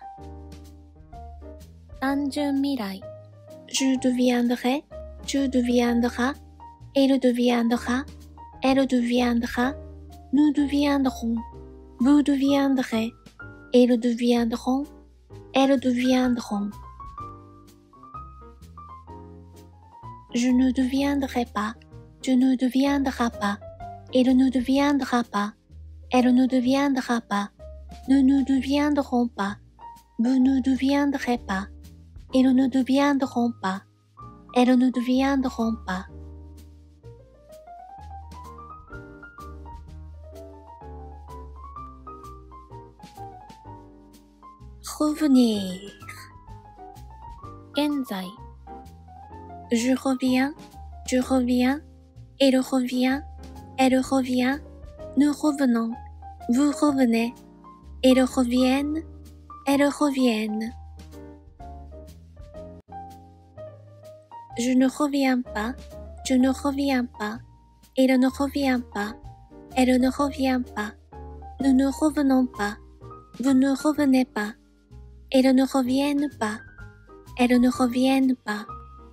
単純未来 Je deviendrai, tu deviendras, il deviendra, elle deviendra, nous deviendrons, vous deviendrez, ils deviendront, elles deviendront. Je ne deviendrai pas, tu ne deviendras pas, il ne deviendra pas, elle ne deviendra pas, nous ne deviendrons pas, vous ne deviendrez pas, ils ne deviendront pas, elles ne deviendront pas. Revenir. 現在 Je reviens, tu reviens, il revient, elle revient, nous revenons, vous revenez, ils reviennent, elles reviennent. Je ne reviens pas, tu ne reviens pas, il ne revient pas, elle ne revient pas, nous ne revenons pas, vous ne revenez pas, ils ne reviennent pas, elles ne reviennent pas.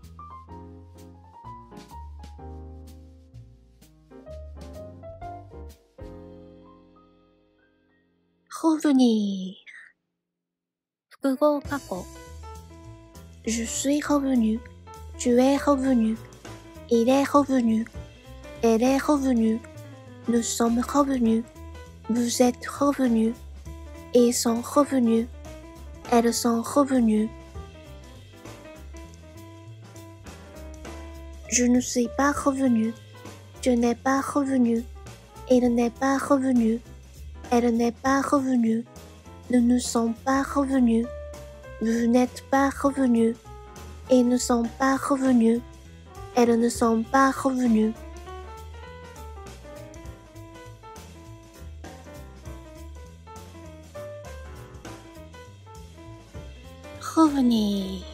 Revenir. 複合過去 Je suis revenu, tu es revenu, il est revenu, elle est revenue, nous sommes revenus, vous êtes revenus, ils sont revenus, elles sont revenues. Je ne suis pas revenu, tu n'es pas revenu, il n'est pas revenu, elle n'est pas revenue, nous ne sommes pas revenus, vous n'êtes pas revenus, ils ne sont pas revenus, elles ne sont pas revenues. Revenir.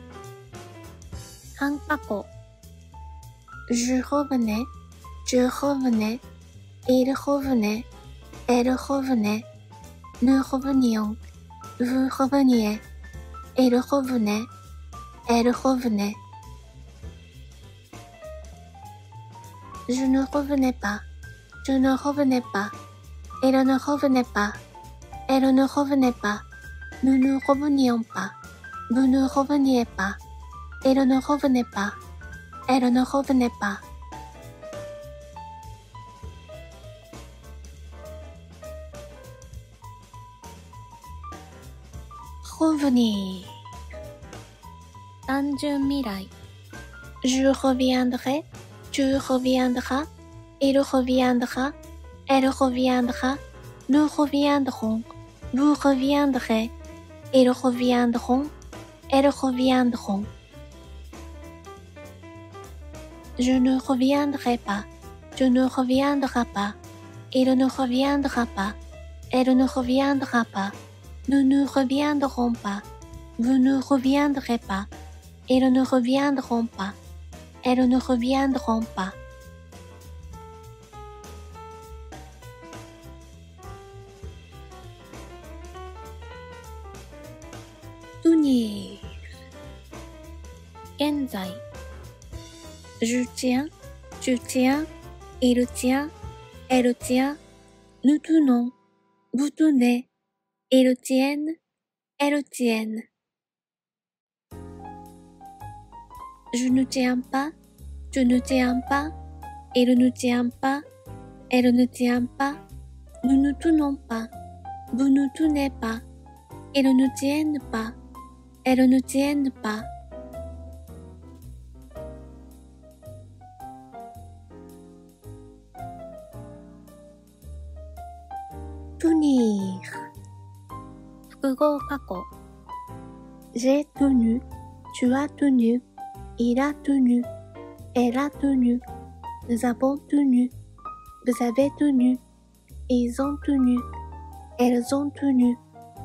半過去 Je revenais, tu revenais, il revenait, elle revenait, nous revenions, vous reveniez, il revenait, elle revenait. Je ne revenais pas, tu ne revenais pas, il ne revenait pas, elle ne revenait pas, nous ne revenions pas, vous ne reveniez pas, il ne revenait pas, elle ne revenait pas. Revenir. 単純未来 Je reviendrai, tu reviendras, il reviendra, elle reviendra, nous reviendrons, vous reviendrez, ils reviendront, elles reviendront. Je ne reviendrai pas, tu ne reviendras pas, il ne reviendra pas, elle ne reviendra pas, nous ne reviendrons pas, vous ne reviendrez pas, ils ne reviendront pas, elles ne reviendront pas. Tenir. 現在 Je tiens, tu tiens, il tient, elle tient, nous tenons, vous tenez, ils tiennent, elles tiennent. Je ne tiens pas, tu ne tiens pas, il ne tient pas, elle ne tient pas, nous ne tenons pas, vous ne tenez pas, ils ne tiennent pas, elles ne tiennent pas. Tenir. 複合過去 J'ai tenu, tu as tenu, il a tenu, elle a tenu, nous avons tenu, vous avez tenu, ils ont tenu, elles ont tenu.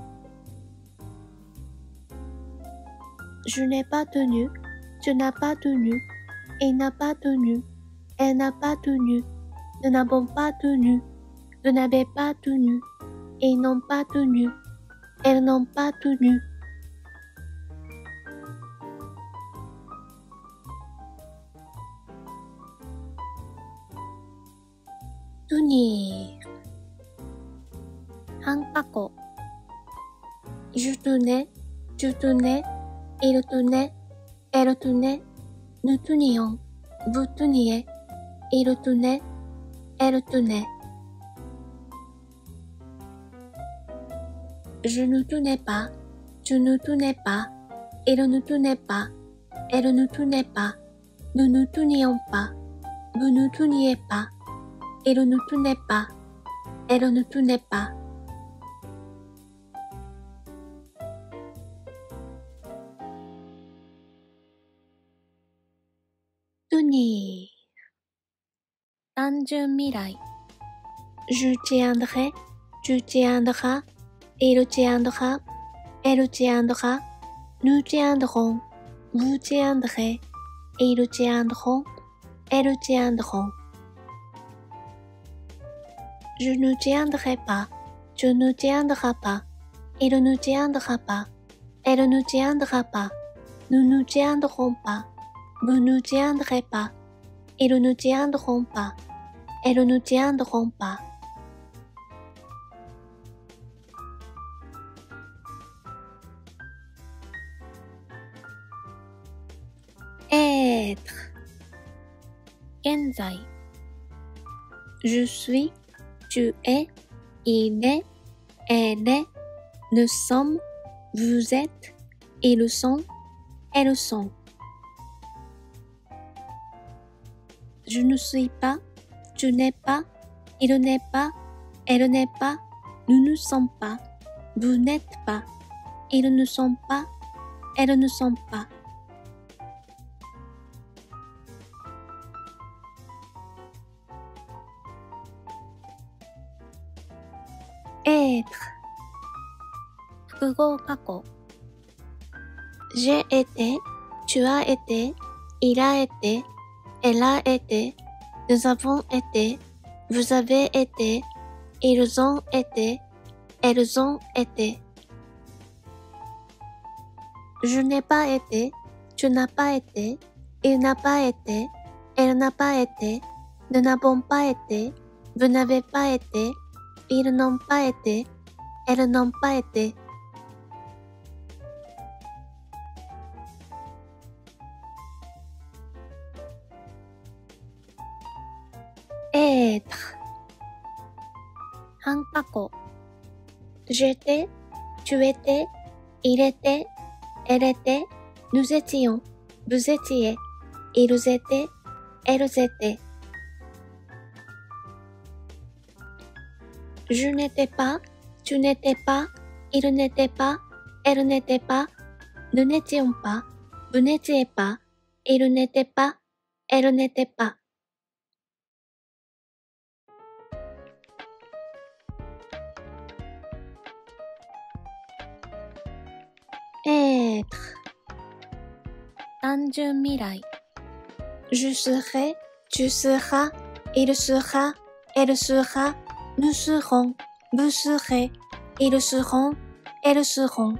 Je n'ai pas tenu, tu n'as pas tenu, il n'a pas tenu, elle n'a pas tenu, nous n'avons pas tenu, vous n'avez pas tenu, ils n'ont pas tenu, elles n'ont pas tenu. Tenir. 半過去 Je tenais, tu tenais, il tenait, elle tenait, nous tenions, vous teniez, il tenait, elle tenait. Je ne tenais pas, tu ne tenais pas, il ne tenait pas, elle ne tenait pas, nous ne tenions pas, vous ne teniez pas, il ne tenait pas, elle ne tenait pas. Tenir. 単純未来 Je tiendrai, tu tiendras, il tiendra, elle tiendra, nous tiendrons, vous tiendrez, ils tiendront, elles tiendront. Je ne tiendrai pas, tu ne tiendras pas, il ne tiendra pas, elle ne tiendra pas, nous ne tiendrons pas, vous ne tiendrez pas, ils ne tiendront pas, elles ne tiendront pas. Être. 現在 Je suis, tu es, il est, elle est, nous sommes, vous êtes, ils sont, elles sont. Je ne suis pas, tu n'es pas, il n'est pas, elle n'est pas, nous ne sommes pas, vous n'êtes pas, ils ne sont pas, elles ne sont pas. Être. 複合過去 J'ai été, tu as été, il a été, elle a été, nous avons été, vous avez été, ils ont été, elles ont été. Je n'ai pas été, tu n'as pas été, il n'a pas été, elle n'a pas été, nous n'avons pas été, vous n'avez pas été, ils n'ont pas été, elles n'ont pas été. Être. 半過去 J'étais, tu étais, il était, elle était, nous étions, vous étiez, ils étaient, elles étaient. Je n'étais pas, tu n'étais pas, il n'était pas, elle n'était pas, nous n'étions pas, vous n'étiez pas, il n'était pas, elle n'était pas. Être. 単純未来 Je serai, tu seras, il sera, elle sera, nous serons, vous serez, ils seront, elles seront.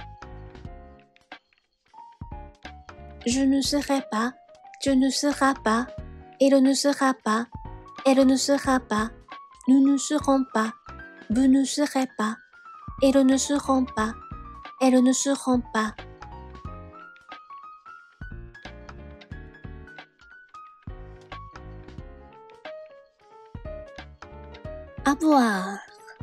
Je ne serai pas, tu ne seras pas, il ne sera pas, elle ne sera pas, nous ne serons pas, vous ne serez pas, ils ne seront pas, elles ne seront pas. Avoir.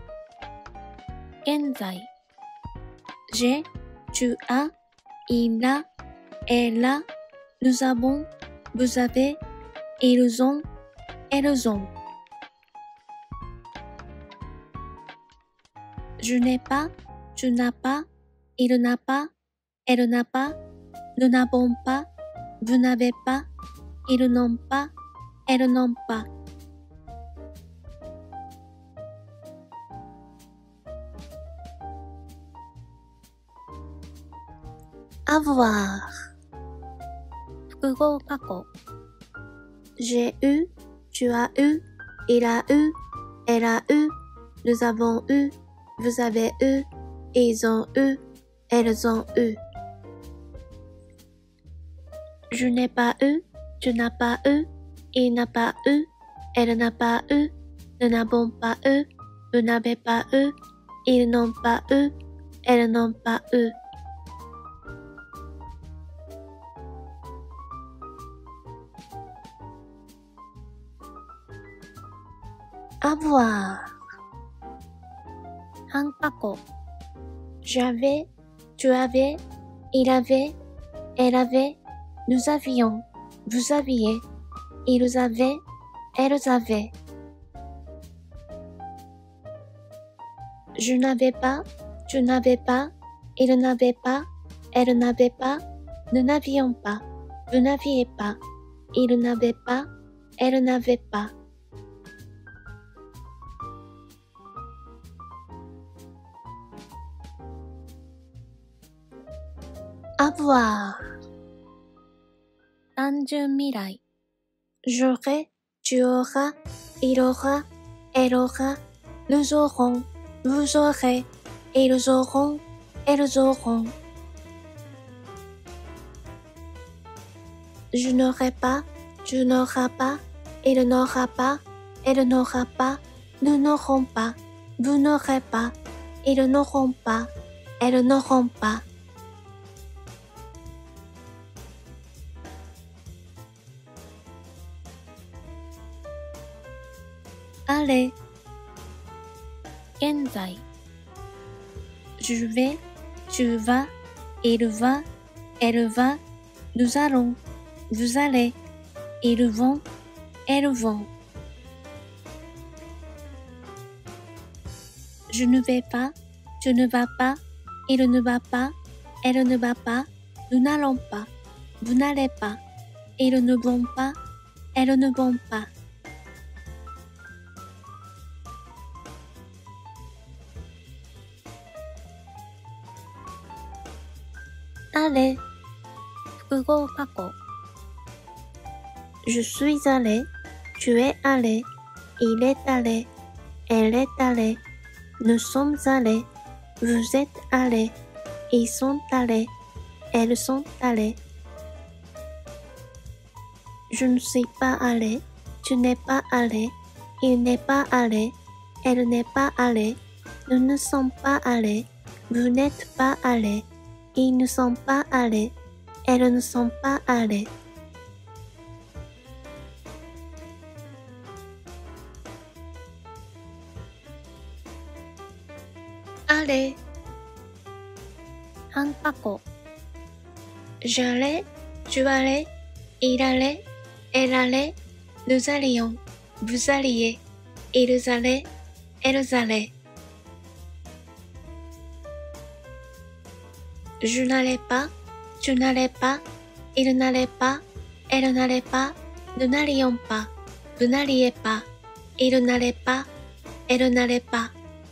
現在 J'ai, tu as, il a, elle a, nous avons, vous avez, ils ont, elles ont. Je n'ai pas, tu n'as pas, il n'a pas, elle n'a pas, nous n'avons pas, vous n'avez pas, ils n'ont pas, elles n'ont pas. Avoir. 複合過去 J'ai eu, tu as eu, il a eu, elle a eu, nous avons eu, vous avez eu, ils ont eu, elles ont eu. Je n'ai pas eu, tu n'as pas eu, il n'a pas eu, elle n'a pas eu, nous n'avons pas eu, vous n'avez pas eu, ils n'ont pas eu, elles n'ont pas eu. Avoir. 半過去 J'avais, tu avais, il avait, elle avait, nous avions, vous aviez, ils avaient, elles avaient. Je n'avais pas, tu n'avais pas, il n'avait pas, elle n'avait pas, nous n'avions pas, vous n'aviez pas, il n'avait pas, elle n'avait pas. Avoir. 単純未来 J'aurai, tu auras, il aura, elle aura, nous aurons, vous aurez, ils auront, elles auront. Je n'aurai pas, tu n'auras pas, il n'aura pas, elle n'aura pas, nous n'aurons pas, vous n'aurez pas, ils n'auront pas, elles n'auront pas. Allez, 現在 je vais, tu vas, il va, elle va, nous allons, vous allez, ils vont, elles vont. Je ne vais pas, tu ne vas pas, il ne va pas, elle ne va pas, nous n'allons pas, vous n'allez pas, ils ne vont pas, elles ne vont pas. Allez, 複合過去 je suis allé, tu es allé, il est allé, elle est allée, nous sommes allés, vous êtes allés, ils sont allés, elles sont allées. Je ne suis pas allé, tu n'es pas allé, il n'est pas allé, elle n'est pas allée, nous ne sommes pas allés, vous n'êtes pas allés, ils ne sont pas allés, elles ne sont pas allées. Allez, 半過去 j'allais, tu allais, il allait, elle allait, nous allions, vous alliez, ils allaient, elles allaient. Je n'allais pas, tu n'allais pas, il n'allait pas, elle n'allait pas, nous n'allions pas, vous n'alliez pas, il n'allait pas, elle n'allait pas.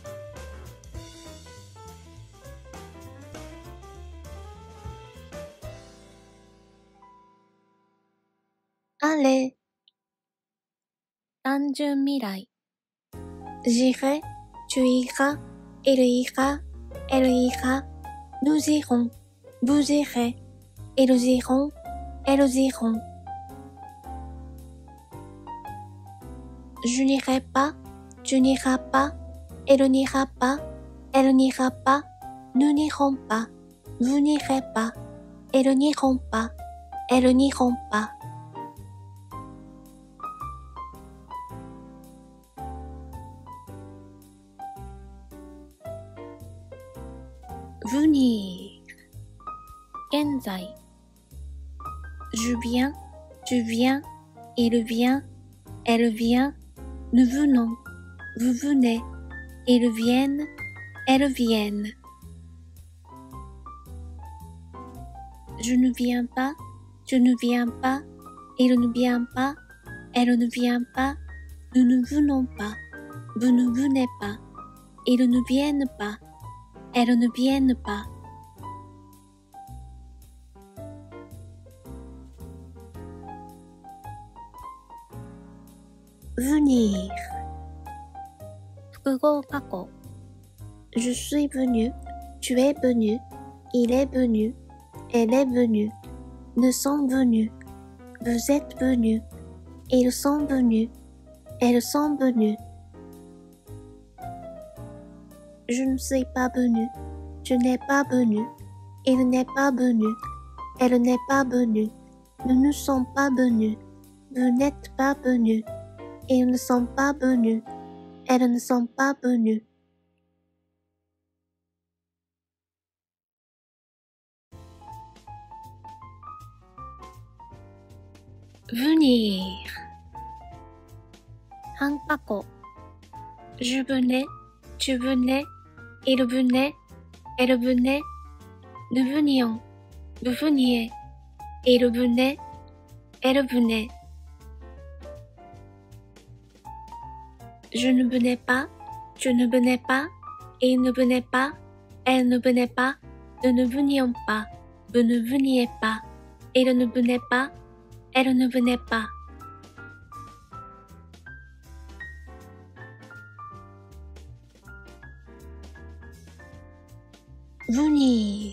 Allez, 単純未来 j'irai, tu iras, il ira, elle ira, nous irons, vous irez, ils iront, elles iront. Je n'irai pas, tu n'iras pas, il n'ira pas, elle n'ira pas, nous n'irons pas, vous n'irez pas, ils n'iront pas, elles n'iront pas. Venir. 現在 Je viens, tu viens, il vient, elle vient, nous venons, vous venez, ils viennent, elles viennent. Je ne viens pas, je ne viens pas, il ne vient pas, elle ne vient pas, nous ne venons pas, vous ne venez pas, ils ne viennent pas, elles ne viennent pas. Venir. 複合過去 Je suis venu, tu es venu, il est venu, elle est venue, nous sommes venus, vous êtes venus, ils sont venus, elles sont venues. Je ne suis pas venu, tu n'es pas venu, il n'est pas venu, elle n'est pas venue, nous ne sommes pas venus, vous n'êtes pas venus, ils ne sont pas venus, elles ne sont pas venues. Venir 半過去 Je venais, tu venais, il venait, elle venait, nous venions, vous veniez, il venait, elle venait. Je ne venais pas, tu ne venais pas, il ne venait pas, elle ne venait pas, nous ne venions pas, vous ne veniez pas, il ne venait pas, elle ne venait pas. Venir.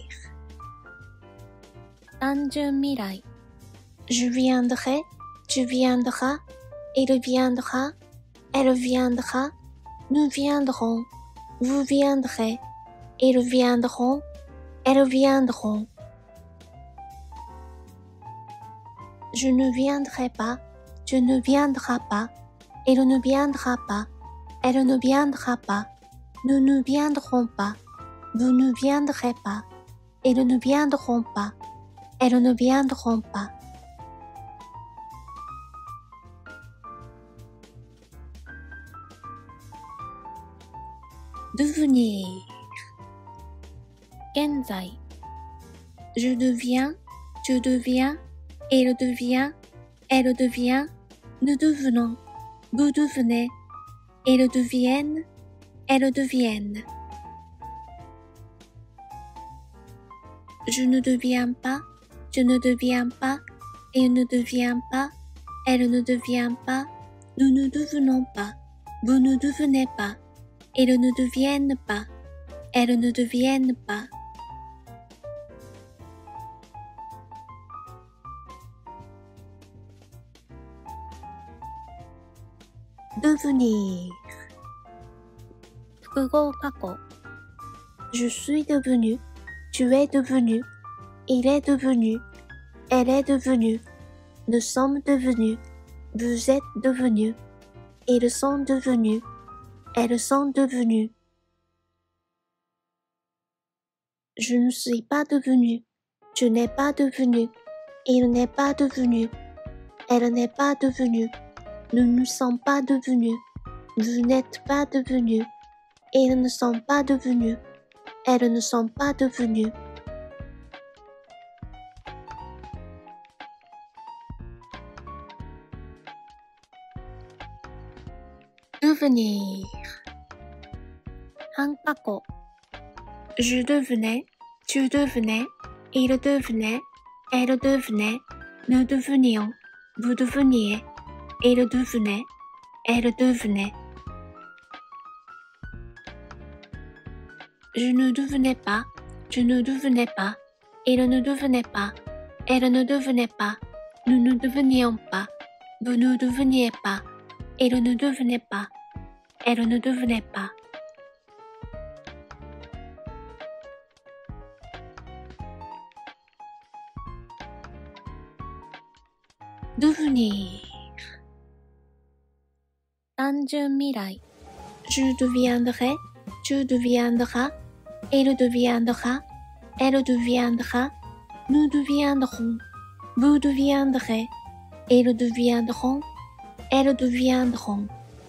単純未来 Je viendrai, tu viendras, il viendra, elle viendra, nous viendrons, vous viendrez, ils viendront, elles viendront. Je ne viendrai pas, tu ne viendras pas, il ne viendra pas, elle ne viendra pas, nous ne viendrons pas, vous ne viendrez pas, ils ne viendront pas, elles ne viendront pas. Devenir. 現在 Je deviens, tu deviens, il devient, elle devient, nous devenons, vous devenez, ils deviennent, elles deviennent. Je ne deviens pas, tu ne deviens pas, il ne devient pas, elle ne devient pas, nous ne devenons pas, vous ne devenez pas, ils ne deviennent pas, elles ne deviennent pas. Devenir. 複合過去 Je suis devenu, tu es devenu, il est devenu, elle est devenue, nous sommes devenus, vous êtes devenus, ils sont devenus, elles sont devenues. Je ne suis pas devenu, tu n'es pas devenu, il n'est pas devenu, elle n'est pas devenue, nous ne sommes pas devenus, vous n'êtes pas devenus, ils ne sont pas devenus, elles ne sont pas devenues. Devenir. 半過去 Je devenais, tu devenais, il devenait, elle devenait, nous devenions, vous deveniez, il devenait, elle devenait. Je ne devenais pas, tu ne devenais pas, il ne devenait pas, elle ne devenait pas, nous ne devenions pas, vous ne deveniez pas, il ne devenait pas, elle ne devenait pas. Devenir. 単純未来 Je deviendrai, tu deviendras, il deviendra, elle deviendra, nous deviendrons, vous deviendrez, ils deviendront, elles deviendront.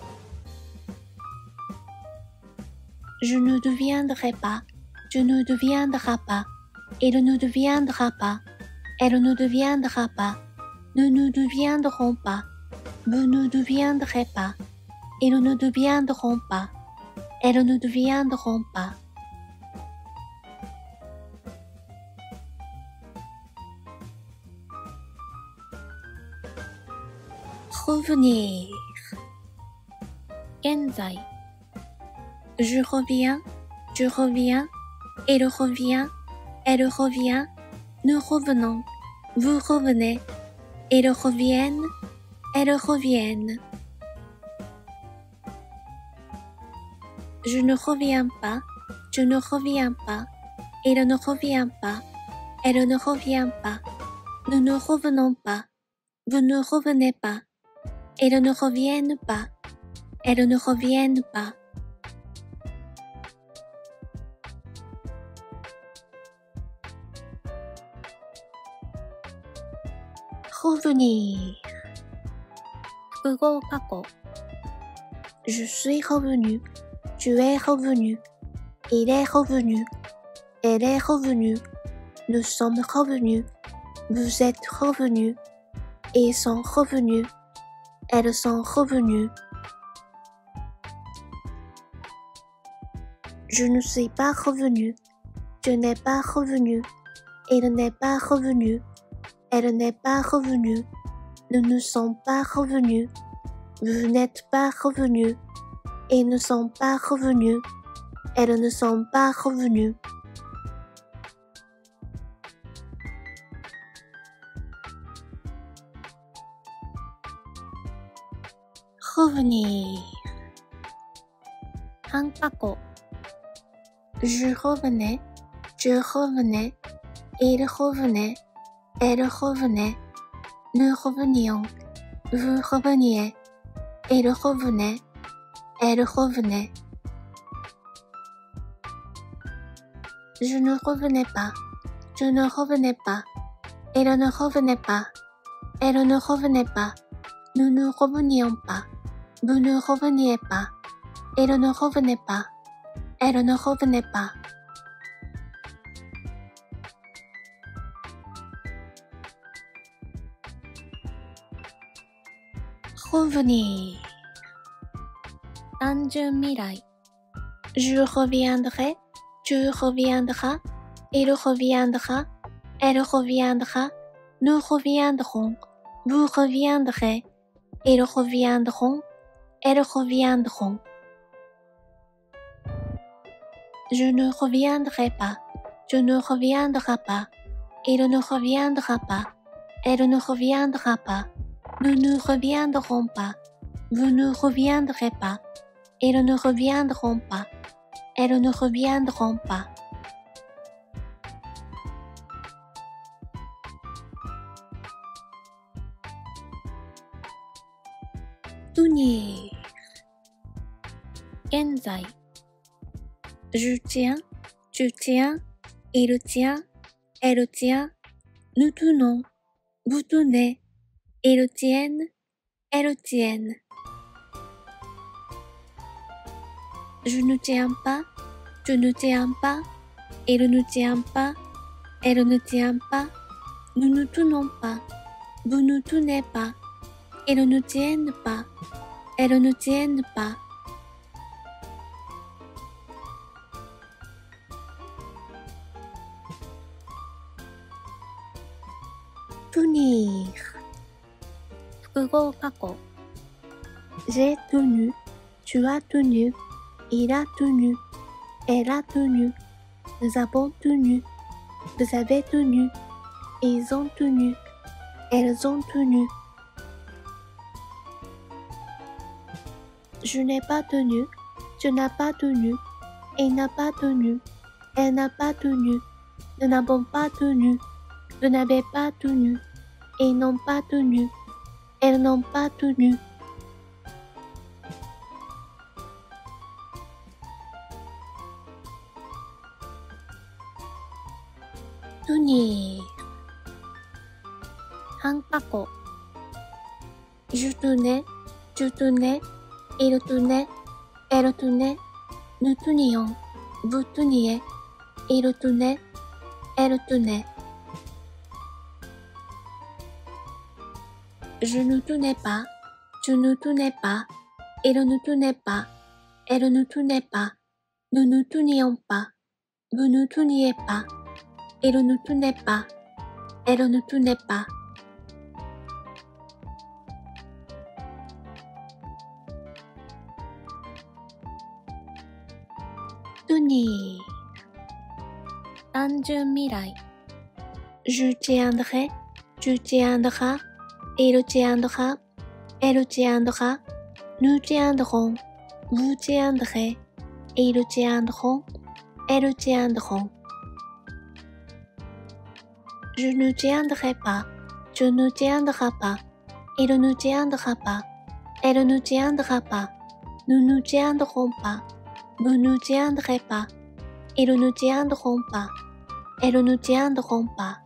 Je ne deviendrai pas, tu ne deviendras pas, il ne deviendra pas, Elle ne deviendra pas. Nous ne deviendrons pas. Vous ne deviendrez pas. Ils ne deviendront pas. Elles ne deviendront pas. Revenir. 現在。Je reviens. Je reviens. Il revient. Elle revient. Nous revenons. Vous revenez. Ils reviennent. Elles reviennent. Je ne reviens pas. Je ne reviens pas. Il ne revient pas. Elle ne revient pas. Nous ne revenons pas. Vous ne revenez pas. Ils ne reviennent pas. Elles ne reviennent pas. Revenir. 複合過去。Je suis revenu. Tu es revenu. Il est revenu. Elle est revenue. Nous sommes revenus. Vous êtes revenus. Ils sont revenus. Elles sont revenues. Je ne suis pas revenu. Je n'ai pas revenu. Il n'est pas revenu. Elle n'est pas revenue. Nous ne sommes pas revenus. Vous n'êtes pas revenus. Ils ne sont pas revenus. Elles ne sont pas revenues. Revenir. 半過去。Je revenais. Je revenais. Il revenait. Elle revenait. Nous revenions. Vous reveniez. Il revenait. Elle revenait. Je ne revenais pas. Je ne revenais pas. Il ne revenait pas. Elle ne revenait pas. Nous ne revenions pas. Vous ne reveniez pas. Il ne revenait pas. Elle ne revenait pas. Revenir. 単純未来。Je reviendrai. Tu reviendras. Il reviendra. Elle reviendra. Nous reviendrons. Vous reviendrez. Ils reviendront. Elles reviendront. Je ne reviendrai pas. Je ne reviendrai pas. Il ne reviendra pas. Elle ne reviendra pas. Nous ne reviendrons pas. Vous ne reviendrez pas. Ils ne reviendront pas. Elles ne reviendront pas. Tenir. 現在。Je tiens. Tu tiens. Il tient. Elle tient. Nous tenons. Vous tenez. Ils tiennent. Elles tiennent. Je ne tiens pas. Tu ne tiens pas. Il ne tient pas. Elle ne tient pas. Nous ne tenons pas. Vous ne tenez pas. Ils ne tiennent pas. Elles ne tiennent pas. Tenir. 複合過去。J'ai tenu. Tu as tenu. Il a tenu. Elle a tenu. Nous avons tenu. Vous avez tenu. Ils ont tenu. Elles ont tenu. Je n'ai pas tenu. Tu n'as pas tenu. Il n'a pas tenu. Elle n'a pas tenu. Nous n'avons pas tenu. Vous n'avez pas tenu. Ils n'ont pas tenu. Elles n'ont pas tenu. Tenir. 半過去。Je tenais. Tu tenais. Il tenait. Elle tenait. Nous tenions. Vous teniez. Il tenait. Elle tenait. Je ne tenais pas, tu ne tenais pas, il ne tenait pas, elle ne tenait pas, nous ne tenions pas, vous ne teniez pas, il ne tenait pas, elle ne tenait pas. Tenir. 単純未来 Je tiendrai, tu tiendras, il tiendra, elle tiendra, nous tiendrons, vous tiendrez, ils tiendront, elles tiendront. Je ne tiendrai pas, tu ne tiendras pas, il ne tiendra pas, elle ne tiendra pas, nous ne tiendrons pas, vous ne tiendrez pas, ils ne tiendront pas, elles ne tiendront pas.